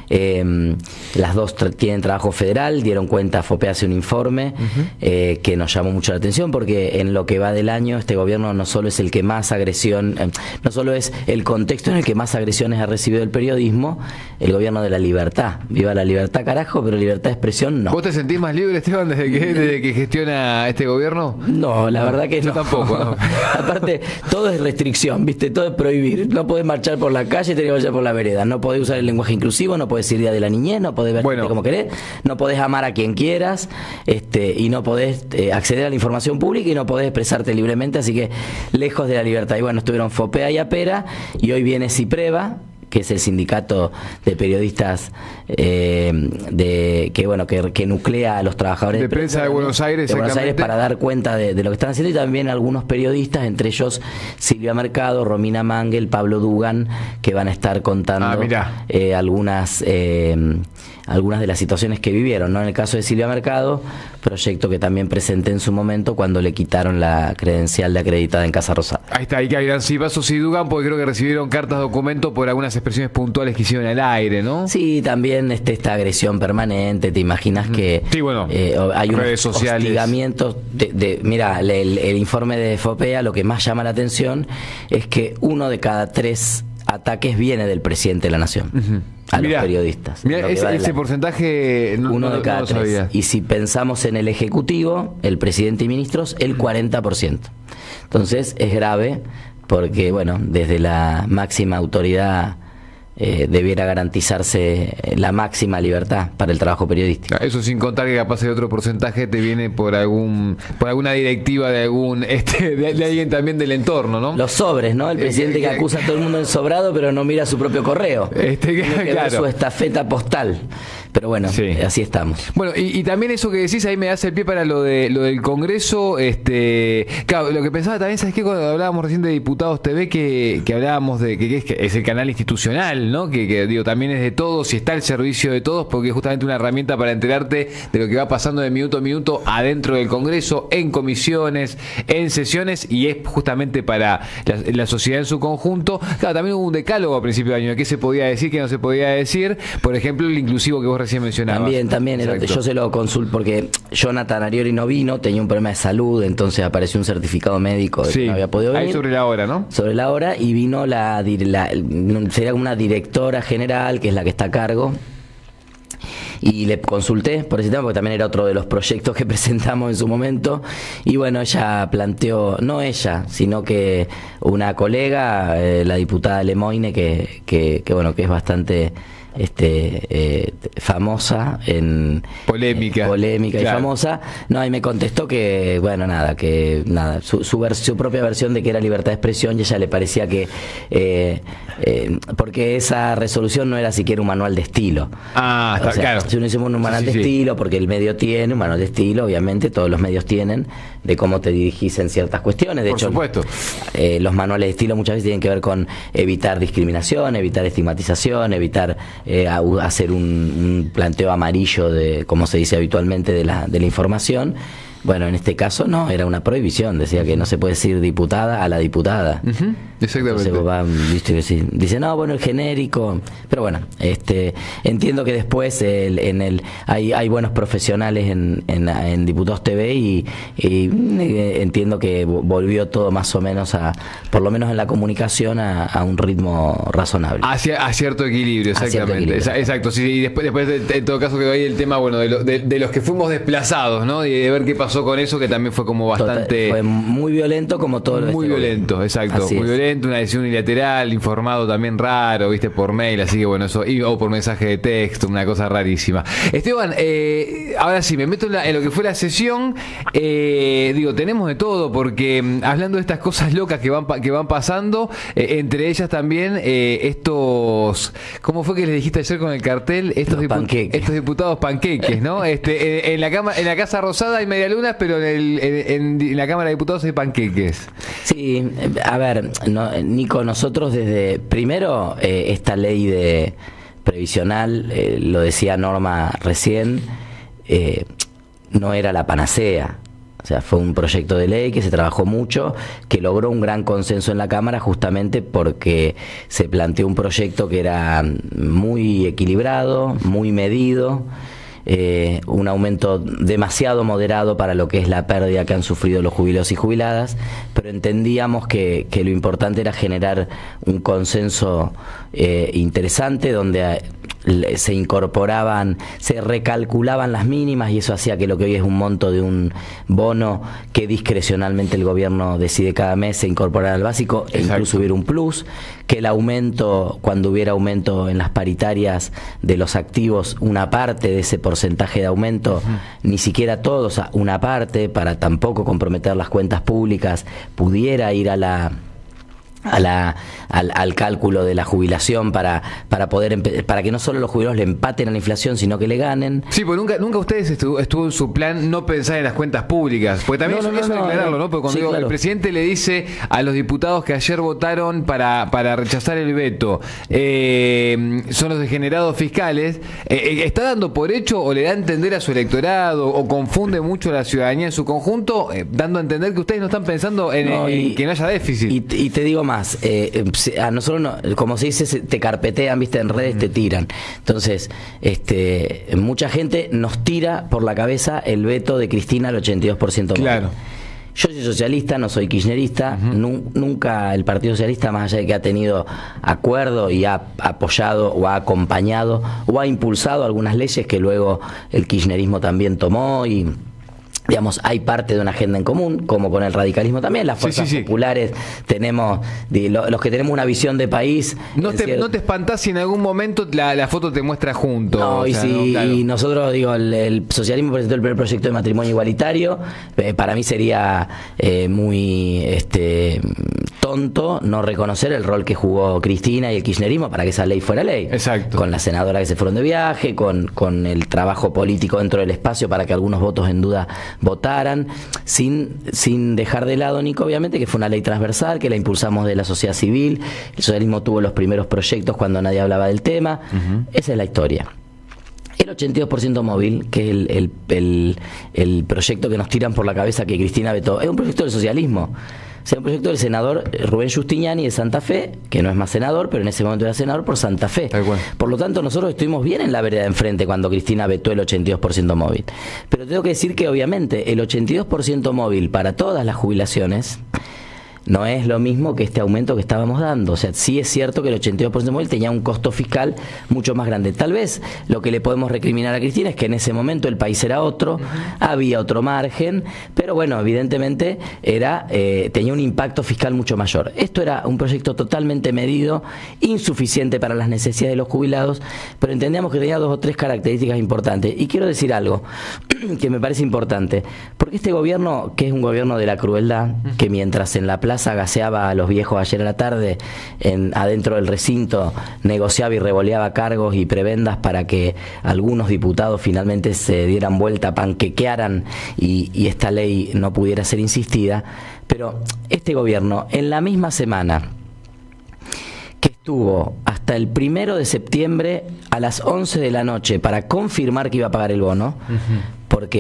Eh, las dos tra- tienen trabajo federal, dieron cuenta, FOPEA hace un informe uh-huh. eh, que nos llamó mucho la atención porque en lo que va del año este gobierno no solo es el que más agresión, eh, no solo es el contexto en el que más agresiones ha recibido el periodismo, el gobierno de la libertad. Viva la libertad, carajo, pero libertad de expresión no. ¿Vos te sentís más libre, Esteban, desde que, desde que gestiona este gobierno? No, la no, verdad que yo no. tampoco. No. Aparte, todo es restricción, ¿viste? Todo es prohibir. No podés marchar por la calle, tenés que marchar por la vereda. No podés usar el lenguaje inclusivo, no podés ir día de la niñez, no podés verte bueno. como querés, no podés amar a quien quieras, este, y no podés eh, acceder a la información pública y no podés expresarte libremente, así que lejos de la libertad. Y bueno, estuvieron FOPEA y APERA, y hoy viene CIPREVA, que es el sindicato de periodistas eh, de que bueno que, que nuclea a los trabajadores de, de prensa de Buenos Aires, de Buenos Aires para dar cuenta de, de lo que están haciendo, y también algunos periodistas, entre ellos Silvia Mercado, Romina Mangel, Pablo Dugan, que van a estar contando ah, eh, algunas eh, algunas de las situaciones que vivieron, ¿no? En el caso de Silvia Mercado, proyecto que también presenté en su momento cuando le quitaron la credencial de acreditada en Casa Rosada. Ahí está, ahí caerán Silvasos y Dugan, porque creo que recibieron cartas documento por algunas expresiones puntuales que hicieron al aire, ¿no? Sí, también este, esta agresión permanente, te imaginas que sí, bueno, eh, hay unos redes sociales, hostigamientos de, de, mira, el, el, el informe de FOPEA, lo que más llama la atención es que uno de cada tres ataques viene del presidente de la Nación. Uh-huh. A mirá, los periodistas. Mira, ese, ese porcentaje no, uno no, de cada no lo tres. Sabía. Y si pensamos en el Ejecutivo, el presidente y ministros, el cuarenta por ciento. Entonces es grave porque, bueno, desde la máxima autoridad eh, debiera garantizarse la máxima libertad para el trabajo periodístico. Eso sin contar que capaz el otro porcentaje te viene por algún por alguna directiva de algún este de, de alguien también del entorno, ¿no? Los sobres, ¿no? El presidente eh, que, que acusa a todo el mundo de sobrado, pero no mira su propio correo. Este, Tiene que claro. ver su estafeta postal. Pero bueno, sí. así estamos. Bueno, y, y también eso que decís ahí me hace el pie para lo de lo del Congreso. Este, claro, lo que pensaba también, ¿sabes qué? Cuando hablábamos recién de Diputados T V, que, que hablábamos de que, que, es, que es el canal institucional, ¿no? Que, que digo, también es de todos y está al servicio de todos, porque es justamente una herramienta para enterarte de lo que va pasando de minuto a minuto adentro del Congreso, en comisiones, en sesiones, y es justamente para la, la sociedad en su conjunto. Claro, también hubo un decálogo a principio de año, de qué se podía decir, qué no se podía decir. Por ejemplo, el inclusivo que vos recién mencionabas. También, también, el, yo se lo consulto porque Jonathan Ariori no vino, tenía un problema de salud, entonces apareció un certificado médico de sí. que no había podido venir. Ahí sobre la hora, ¿no? Sobre la hora, y vino la, la sería una directora general, que es la que está a cargo, y le consulté por ese tema porque también era otro de los proyectos que presentamos en su momento, y bueno, ella planteó, no ella, sino que una colega, eh, la diputada Lemoine, que, que, que bueno, que es bastante este eh, famosa en polémica eh, polémica claro. y famosa, no, y me contestó que bueno, nada, que nada, su, su, vers su propia versión de que era libertad de expresión, y a ella le parecía que eh, eh, porque esa resolución no era siquiera un manual de estilo. Ah, está, o sea, claro. Si uno hicimos un manual sí, sí, de sí. estilo, porque el medio tiene un manual de estilo, obviamente todos los medios tienen, de cómo te dirigís en ciertas cuestiones. De Por hecho, supuesto. Eh, los manuales de estilo muchas veces tienen que ver con evitar discriminación, evitar estigmatización, evitar Eh, a, a hacer un, un planteo amarillo de, como se dice habitualmente, de la, de la información. Bueno, en este caso no, era una prohibición, decía que no se puede decir diputada a la diputada. Uh-huh. Exactamente. Entonces, va, viste, que sí. Dice, no, bueno, el genérico, pero bueno, este entiendo que después el, en el hay, hay buenos profesionales en, en, en Diputados T V y, y entiendo que volvió todo más o menos a, por lo menos en la comunicación, a, a un ritmo razonable. Hacia, a cierto equilibrio, exactamente. Cierto equilibrio. Exacto, sí, y después, después de, en todo caso quedó ahí el tema, bueno, de, lo, de, de los que fuimos desplazados, ¿no? Y de ver qué pasó con eso, que también fue como bastante... Total, fue muy violento como todo lo Muy violento, exacto, así muy es. violento, una decisión unilateral, informado también raro, viste, por mail, así que bueno, eso, y, o por mensaje de texto, una cosa rarísima. Esteban, eh, ahora sí, me meto en, la, en lo que fue la sesión, eh, digo, tenemos de todo, porque mm, hablando de estas cosas locas que van, que van pasando, eh, entre ellas también eh, estos, ¿cómo fue que les dijiste ayer con el cartel? Estos, dipu estos diputados panqueques, ¿no? Este, en, en, la cama, en la Casa Rosada hay medialunas, pero en, el, en, en la Cámara de Diputados hay panqueques. Sí, a ver, no, Nico, nosotros desde, primero, eh, esta ley de previsional, eh, lo decía Norma recién, eh, no era la panacea. O sea, fue un proyecto de ley que se trabajó mucho, que logró un gran consenso en la Cámara justamente porque se planteó un proyecto que era muy equilibrado, muy medido, eh, un aumento demasiado moderado para lo que es la pérdida que han sufrido los jubilados y jubiladas, pero entendíamos que, que lo importante era generar un consenso eh, interesante donde se incorporaban, se recalculaban las mínimas y eso hacía que lo que hoy es un monto de un bono que discrecionalmente el gobierno decide cada mes se incorporara al básico. Exacto. E incluso hubiera un plus, que el aumento, cuando hubiera aumento en las paritarias de los activos, una parte de ese porcentaje de aumento, uh-huh. ni siquiera todo, o sea, una parte, para tampoco comprometer las cuentas públicas, pudiera ir a la A la, al, al cálculo de la jubilación para para poder para que no solo los jubilados le empaten a la inflación, sino que le ganen. Sí, porque nunca nunca ustedes estuvo, estuvo en su plan no pensar en las cuentas públicas, porque también no, no, eso, no, eso no, aclararlo, ¿no? Porque cuando sí, digo, claro. El presidente le dice a los diputados que ayer votaron para para rechazar el veto, eh, son los degenerados fiscales, eh, ¿está dando por hecho o le da a entender a su electorado o confunde mucho a la ciudadanía en su conjunto, eh, dando a entender que ustedes no están pensando en, no, y, en que no haya déficit? Y, y te digo más, Eh, a nosotros no, como se dice, te carpetean, viste, en redes, mm. te tiran. Entonces, este, mucha gente nos tira por la cabeza el veto de Cristina al ochenta y dos por ciento. Claro. Yo soy socialista, no soy kirchnerista. Uh-huh. nu, nunca el Partido Socialista, más allá de que ha tenido acuerdo y ha apoyado o ha acompañado o ha impulsado algunas leyes que luego el kirchnerismo también tomó y... digamos, hay parte de una agenda en común, como con el radicalismo también, las fuerzas sí, sí, sí. populares tenemos, los que tenemos una visión de país. No te, decir, no te espantás si en algún momento la, la foto te muestra junto. No, o y, sea, si, no claro. y nosotros, digo, el, el socialismo presentó el primer proyecto de matrimonio igualitario, eh, para mí sería eh, muy este tonto no reconocer el rol que jugó Cristina y el kirchnerismo para que esa ley fuera ley. Exacto. Con las senadoras que se fueron de viaje, con, con el trabajo político dentro del espacio para que algunos votos en duda votaran, sin, sin dejar de lado, Nico, obviamente, que fue una ley transversal, que la impulsamos de la sociedad civil, el socialismo tuvo los primeros proyectos cuando nadie hablaba del tema, uh-huh. Esa es la historia. El ochenta y dos por ciento móvil, que es el, el, el, el proyecto que nos tiran por la cabeza que Cristina vetó, es un proyecto del socialismo. O sea, un proyecto del senador Rubén Giustiniani de Santa Fe, que no es más senador, pero en ese momento era senador por Santa Fe. Por lo tanto, nosotros estuvimos bien en la vereda de enfrente cuando Cristina vetó el ochenta y dos por ciento móvil. Pero tengo que decir que, obviamente, el ochenta y dos por ciento móvil para todas las jubilaciones no es lo mismo que este aumento que estábamos dando. O sea, sí es cierto que el ochenta y dos por ciento móvil tenía un costo fiscal mucho más grande. Tal vez lo que le podemos recriminar a Cristina es que en ese momento el país era otro, uh-huh. había otro margen, pero bueno, evidentemente era eh, tenía un impacto fiscal mucho mayor. Esto era un proyecto totalmente medido, insuficiente para las necesidades de los jubilados, pero entendíamos que tenía dos o tres características importantes. Y quiero decir algo que me parece importante, porque este gobierno, que es un gobierno de la crueldad, uh-huh. que mientras en la plaza gaseaba a los viejos ayer a la tarde, en, adentro del recinto negociaba y revoleaba cargos y prebendas para que algunos diputados finalmente se dieran vuelta, panquequearan y, y esta ley no pudiera ser insistida. Pero este gobierno, en la misma semana que estuvo hasta el primero de septiembre a las once de la noche para confirmar que iba a pagar el bono, uh-huh. porque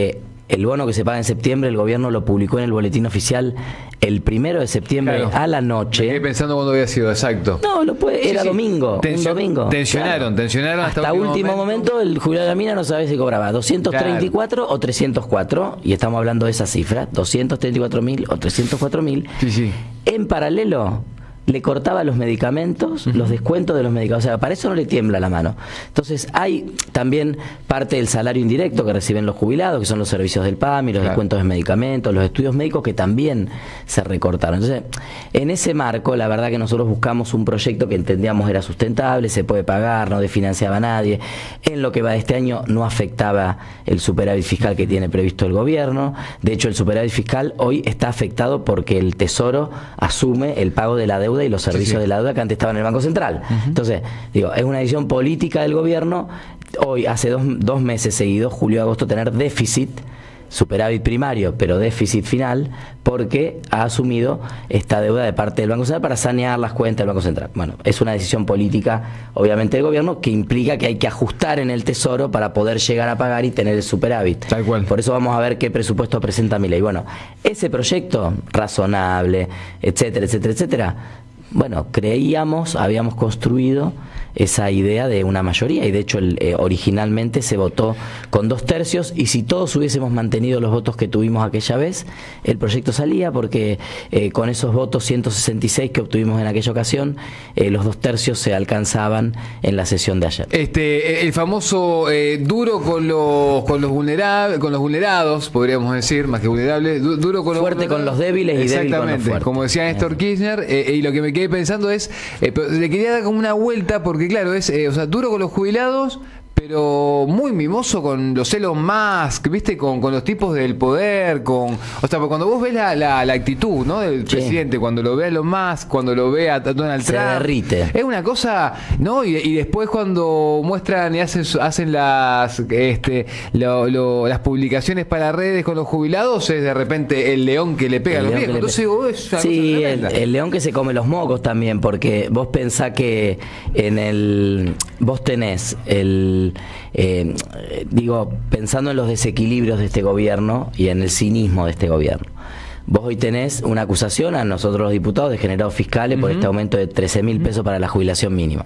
El bono que se paga en septiembre, el gobierno lo publicó en el boletín oficial el primero de septiembre, claro, a la noche. Me quedé pensando cuándo había sido, exacto. No, lo puede, era sí, sí. domingo, Tension, un domingo. Tensionaron, claro. tensionaron hasta, hasta último, último momento. momento. El jubilado de la mina no sabía si cobraba doscientos treinta y cuatro claro. o trescientos cuatro, y estamos hablando de esa cifra, doscientos treinta y cuatro mil o trescientos cuatro mil. Sí, sí. En paralelo, le cortaba los medicamentos, uh-huh. los descuentos de los medicamentos, o sea, para eso no le tiembla la mano. Entonces hay también parte del salario indirecto que reciben los jubilados, que son los servicios del P A M I, los claro. descuentos de medicamentos, los estudios médicos, que también se recortaron. Entonces, en ese marco, la verdad que nosotros buscamos un proyecto que entendíamos era sustentable, se puede pagar, no desfinanciaba a nadie, en lo que va de este año no afectaba el superávit fiscal que tiene previsto el gobierno. De hecho, el superávit fiscal hoy está afectado porque el Tesoro asume el pago de la deuda y los servicios sí, sí. de la deuda que antes estaban en el Banco Central. Uh-huh. Entonces, digo, es una decisión política del gobierno. Hoy, hace dos, dos meses seguidos, julio y agosto, tener déficit, superávit primario, pero déficit final, porque ha asumido esta deuda de parte del Banco Central para sanear las cuentas del Banco Central. Bueno, es una decisión política, obviamente, del gobierno, que implica que hay que ajustar en el Tesoro para poder llegar a pagar y tener el superávit. Tal cual. Por eso vamos a ver qué presupuesto presenta Milei. Bueno, ese proyecto razonable, etcétera, etcétera, etcétera, bueno, creíamos, habíamos construido esa idea de una mayoría, y de hecho el, eh, originalmente se votó con dos tercios, y si todos hubiésemos mantenido los votos que tuvimos aquella vez, el proyecto salía, porque eh, con esos votos ciento sesenta y seis que obtuvimos en aquella ocasión, eh, los dos tercios se alcanzaban en la sesión de ayer. Este, el famoso eh, duro con los con los vulnerables, con los vulnerados, podríamos decir, más que vulnerable, du duro con los fuerte con los débiles y débil con los fuertes. Como decía Néstor Kirchner, eh, y lo que me quedé pensando es, eh, le quería dar como una vuelta, porque claro, es eh, o sea, duro con los jubilados, pero muy mimoso con los Elon Musk, ¿viste? Con, con los tipos del poder, con... O sea, cuando vos ves la, la, la actitud, ¿no? del sí. presidente, cuando lo ve a Elon Musk, cuando lo ve a Donald Se Trump... derrite. Es una cosa, ¿no? Y, y después cuando muestran y hacen, hacen las este lo, lo, las publicaciones para redes con los jubilados, es de repente el león que le pega el a los viejos. Entonces digo, es una sí, el, el león que se come los mocos también, porque vos pensás que en el... Vos tenés el... Eh, digo, pensando en los desequilibrios de este gobierno y en el cinismo de este gobierno, vos hoy tenés una acusación a nosotros los diputados de generados fiscales uh-huh. por este aumento de trece mil pesos para la jubilación mínima.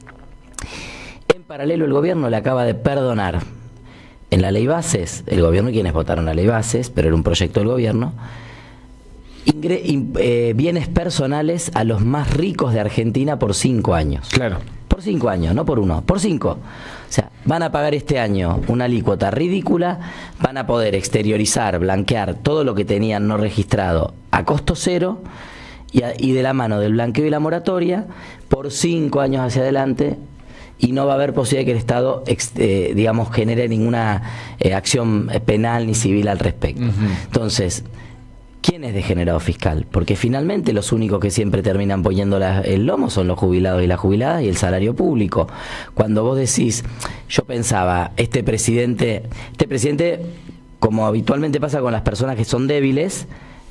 En paralelo, el gobierno le acaba de perdonar en la ley bases, el gobierno y quienes votaron la ley bases, pero era un proyecto del gobierno, ingre, in, eh, bienes personales a los más ricos de Argentina por cinco años. Claro. Por cinco años, no por uno, por cinco. O sea, van a pagar este año una alícuota ridícula, van a poder exteriorizar, blanquear todo lo que tenían no registrado a costo cero, y, a, y de la mano del blanqueo y la moratoria, por cinco años hacia adelante, y no va a haber posibilidad de que el Estado, eh, digamos, genere ninguna eh, acción penal ni civil al respecto. Uh-huh. Entonces, ¿quién es degenerado fiscal? Porque finalmente los únicos que siempre terminan poniendo la, el lomo son los jubilados y las jubiladas y el salario público. Cuando vos decís, yo pensaba, este presidente, este presidente, como habitualmente pasa con las personas que son débiles,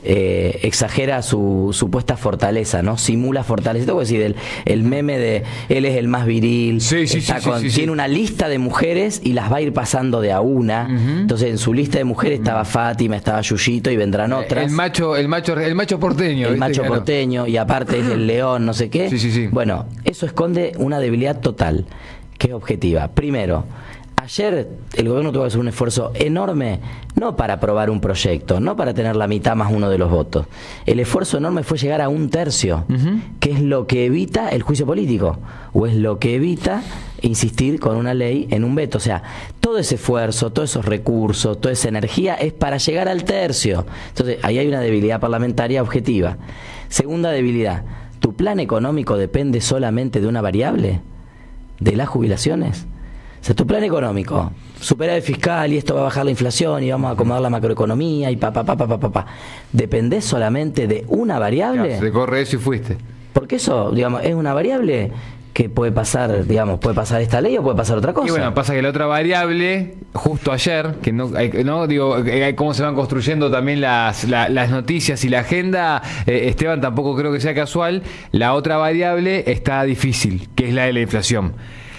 Eh, exagera su supuesta fortaleza, ¿no? Simula fortaleza. Tengo que decir, el, el meme de él es el más viril, sí, sí, está sí, con, sí, sí, tiene sí. una lista de mujeres y las va a ir pasando de a una. Uh-huh. Entonces en su lista de mujeres estaba Fátima, estaba Yuyito y vendrán otras. El macho, el macho, el macho porteño. El ¿viste? macho Claro. porteño, y aparte es el león, no sé qué. Sí, sí, sí. Bueno, eso esconde una debilidad total, que es objetiva. Primero, ayer el gobierno tuvo que hacer un esfuerzo enorme, no para aprobar un proyecto, no para tener la mitad más uno de los votos. El esfuerzo enorme fue llegar a un tercio, uh-huh. que es lo que evita el juicio político, o es lo que evita insistir con una ley en un veto. O sea, todo ese esfuerzo, todos esos recursos, toda esa energía es para llegar al tercio. Entonces, ahí hay una debilidad parlamentaria objetiva. Segunda debilidad, ¿tu plan económico depende solamente de una variable? ¿De las jubilaciones? O sea, tu plan económico, superávit fiscal y esto va a bajar la inflación y vamos a acomodar la macroeconomía y pa, pa, pa, pa, pa, pa. ¿Dependés solamente de una variable? Claro, se corre eso y fuiste. Porque eso, digamos, es una variable que puede pasar, digamos, puede pasar esta ley o puede pasar otra cosa. Y bueno, pasa que la otra variable, justo ayer, que no, no digo, cómo se van construyendo también las, la, las noticias y la agenda, eh, Esteban, tampoco creo que sea casual, la otra variable está difícil, que es la de la inflación.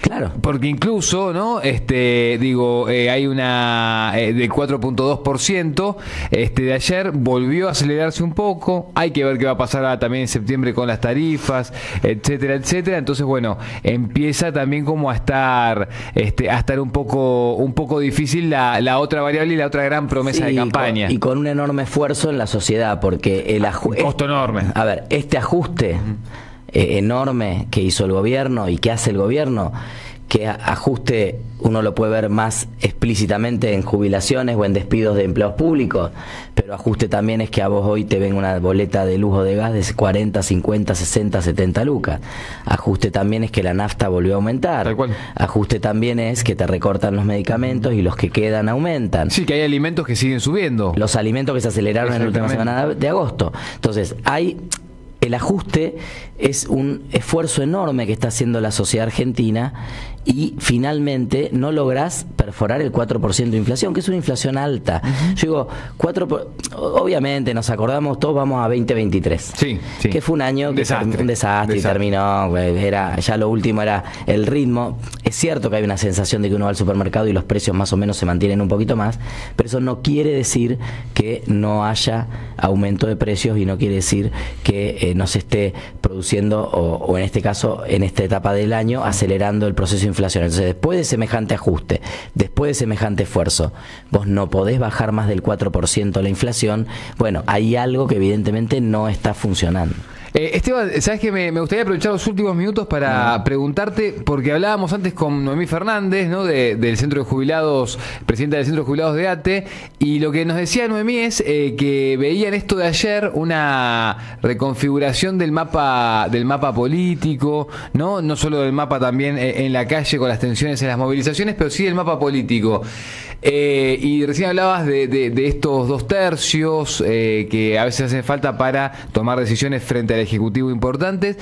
Claro. Porque incluso, ¿no? Este, digo, eh, hay una eh, del cuatro punto dos por ciento este, de ayer, volvió a acelerarse un poco. Hay que ver qué va a pasar ahora también en septiembre con las tarifas, etcétera, etcétera. Entonces, bueno, empieza también como a estar, este, a estar un poco, un poco difícil la, la otra variable y la otra gran promesa sí, de campaña. Y con, y con un enorme esfuerzo en la sociedad, porque el ajuste. Costo enorme. A ver, este ajuste. Uh-huh. Eh, enorme que hizo el gobierno y que hace el gobierno, que ajuste uno lo puede ver más explícitamente en jubilaciones o en despidos de empleados públicos, pero ajuste también es que a vos hoy te ven una boleta de lujo de gas de cuarenta, cincuenta, sesenta, setenta lucas. Ajuste también es que la nafta volvió a aumentar. Tal cual. Ajuste también es que te recortan los medicamentos y los que quedan aumentan. Sí, que hay alimentos que siguen subiendo. Los alimentos que se aceleraron en la última semana de agosto. Entonces, hay... El ajuste es un esfuerzo enorme que está haciendo la sociedad argentina y finalmente no lográs perforar el cuatro por ciento de inflación, que es una inflación alta. Uh-huh. Yo digo, cuatro por... obviamente nos acordamos, todos vamos a veinte veintitrés, sí, sí. que fue un año un que desastre, un desastre, desastre. y terminó, era, ya lo último era el ritmo. Es cierto que hay una sensación de que uno va al supermercado y los precios más o menos se mantienen un poquito más, pero eso no quiere decir que no haya aumento de precios y no quiere decir que eh, no se esté produciendo o, o en este caso, en esta etapa del año, acelerando el proceso de inflación. Entonces, después de semejante ajuste, después de semejante esfuerzo, vos no podés bajar más del cuatro por ciento la inflación. Bueno, hay algo que evidentemente no está funcionando. Eh, Esteban, ¿sabes qué? Me, me gustaría aprovechar los últimos minutos para no. preguntarte, porque hablábamos antes con Noemí Fernández, ¿no? De, del Centro de Jubilados, presidenta del Centro de Jubilados de ATE, y lo que nos decía Noemí es eh, que veían esto de ayer una reconfiguración del mapa del mapa político, ¿no? No solo del mapa también en la calle con las tensiones en las movilizaciones, pero sí del mapa político. Eh, y recién hablabas de, de, de estos dos tercios eh, que a veces hacen falta para tomar decisiones frente al Ejecutivo importantes,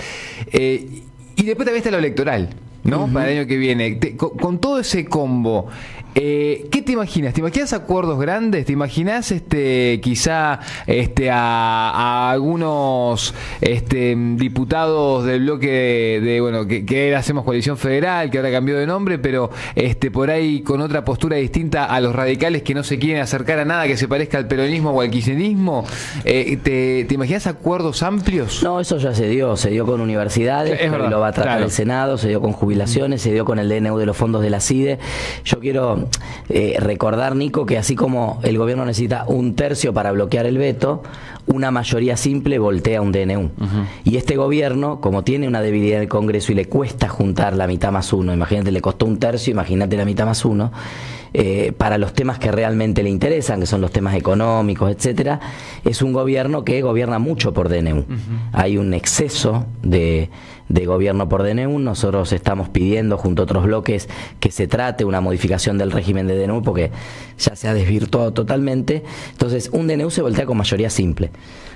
eh, y después también está lo electoral, ¿no? Uh-huh. Para el año que viene. Te, con, con todo ese combo, eh, ¿qué te imaginas? ¿Te imaginas acuerdos grandes? ¿Te imaginas este, quizá este, a, a algunos este, diputados del bloque de, de bueno, que, que hacemos coalición federal, que ahora cambió de nombre, pero este, por ahí con otra postura distinta a los radicales que no se quieren acercar a nada que se parezca al peronismo o al kirchnerismo? Eh, ¿te, ¿Te imaginas acuerdos amplios? No, eso ya se dio, se dio con universidades, es verdad, lo va a tratar claro. el Senado, se dio con jubilaciones, se dio con el D N U de los fondos de la CIDE. Yo quiero eh, recordar, Nico, que así como el gobierno necesita un tercio para bloquear el veto, una mayoría simple voltea un D N U. Uh-huh. Y este gobierno, como tiene una debilidad en el Congreso y le cuesta juntar la mitad más uno, imagínate, le costó un tercio, imagínate la mitad más uno, eh, para los temas que realmente le interesan, que son los temas económicos, etcétera, es un gobierno que gobierna mucho por D N U. Uh-huh. Hay un exceso de... de gobierno por D N U. Nosotros estamos pidiendo junto a otros bloques que se trate una modificación del régimen de D N U porque ya se ha desvirtuado totalmente. Entonces un D N U se voltea con mayoría simple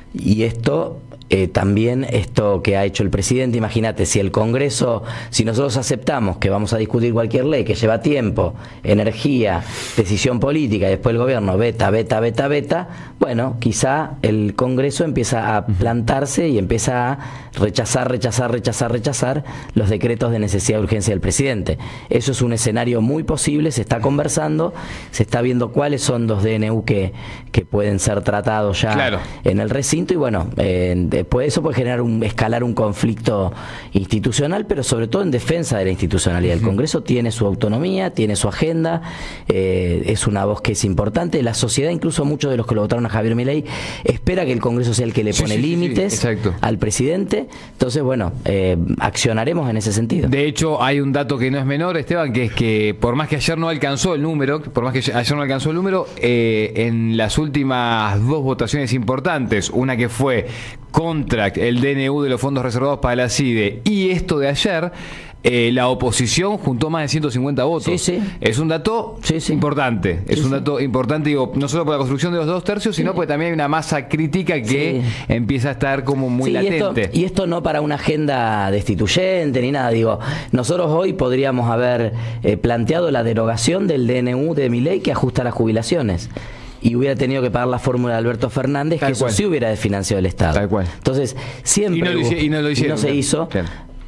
y esto eh, también esto que ha hecho el presidente, imagínate, si el Congreso, si nosotros aceptamos que vamos a discutir cualquier ley que lleva tiempo, energía, decisión política y después el gobierno veta, veta, veta, veta, bueno, quizá el Congreso empieza a plantarse y empieza a rechazar, rechazar, rechazar, rechazar los decretos de necesidad de urgencia del presidente. Eso es un escenario muy posible, se está conversando, se está viendo cuáles son los D N U que, que pueden ser tratados ya claro. en el recinto y bueno, eh, después eso puede generar un, escalar un conflicto institucional, pero sobre todo en defensa de la institucionalidad. El Congreso tiene su autonomía, tiene su agenda, eh, es una voz que es importante. La sociedad, incluso muchos de los que lo votaron a Javier Milei, espera que el Congreso sea el que le pone sí, sí, límites sí, sí. al presidente. Entonces, bueno, eh, accionaremos en ese sentido. De hecho, hay un dato que no es menor, Esteban, que es que por más que ayer no alcanzó el número, por más que ayer no alcanzó el número, eh, en las últimas dos votaciones importantes, una que fue contra el D N U de los fondos reservados para la CIDE y esto de ayer, eh, la oposición juntó más de ciento cincuenta votos. Sí, sí. Es un dato sí, sí. importante. Es sí, un dato sí. importante, digo, no solo por la construcción de los dos tercios, sino sí. porque también hay una masa crítica que sí. empieza a estar como muy sí, latente. Y esto, y esto no para una agenda destituyente ni nada. Digo, nosotros hoy podríamos haber eh, planteado la derogación del D N U de Milei que ajusta las jubilaciones. Y hubiera tenido que pagar la fórmula de Alberto Fernández, Tal que cual. Eso sí hubiera desfinanciado el Estado. Tal cual. Entonces, siempre y no, lo, hubo, y no lo hicieron. Y no se hizo. Claro.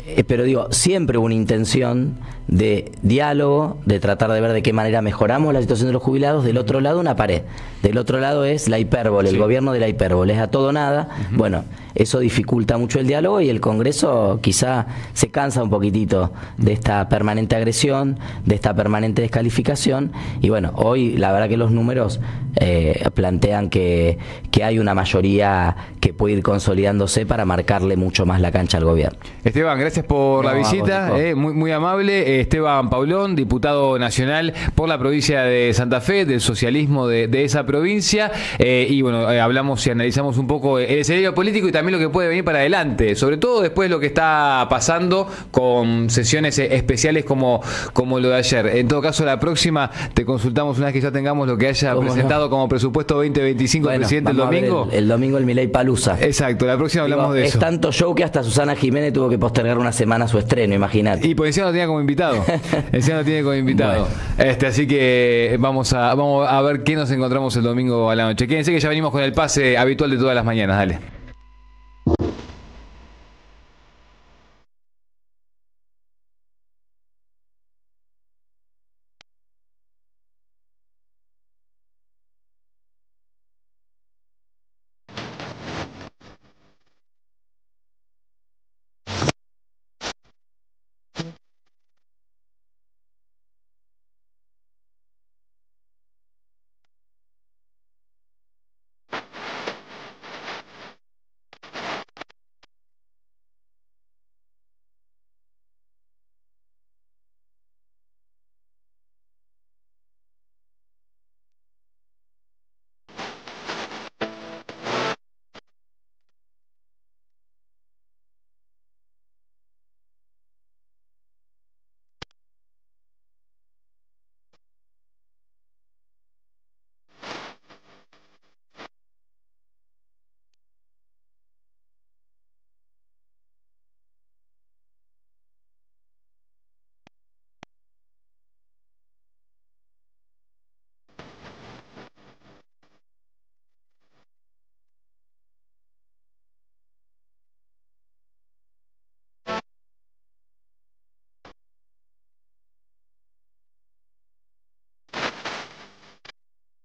Eh, pero digo, siempre hubo una intención de diálogo, de tratar de ver de qué manera mejoramos la situación de los jubilados. Del otro lado, una pared. Del otro lado es la hipérbole, sí. el gobierno de la hipérbole, es a todo nada. Uh-huh. Bueno, eso dificulta mucho el diálogo y el Congreso quizá se cansa un poquitito de esta permanente agresión, de esta permanente descalificación. Y bueno, hoy la verdad que los números eh, plantean que, que hay una mayoría que puede ir consolidándose para marcarle mucho más la cancha al gobierno. Esteban, gracias por no, la visita, vos, eh, muy, muy amable. Esteban Paulón, diputado nacional por la provincia de Santa Fe, del socialismo de, de esa provincia, eh, y bueno, eh, hablamos y analizamos un poco el escenario político y también lo que puede venir para adelante, sobre todo después de lo que está pasando con sesiones especiales como, como lo de ayer. En todo caso, la próxima te consultamos una vez que ya tengamos lo que haya presentado no? como presupuesto veinte veinticinco bueno, el presidente el domingo. El, el domingo el Milei Palusa. Exacto, la próxima hablamos Digo, de eso. Es tanto show que hasta Susana Jiménez tuvo que postergar una semana su estreno, imagínate. Y por encima lo tenía como invitado. Encima lo tiene como invitado. Bueno. Este, así que vamos a, vamos a ver qué nos encontramos el domingo a la noche. Quédense que ya venimos con el pase habitual de todas las mañanas. Dale.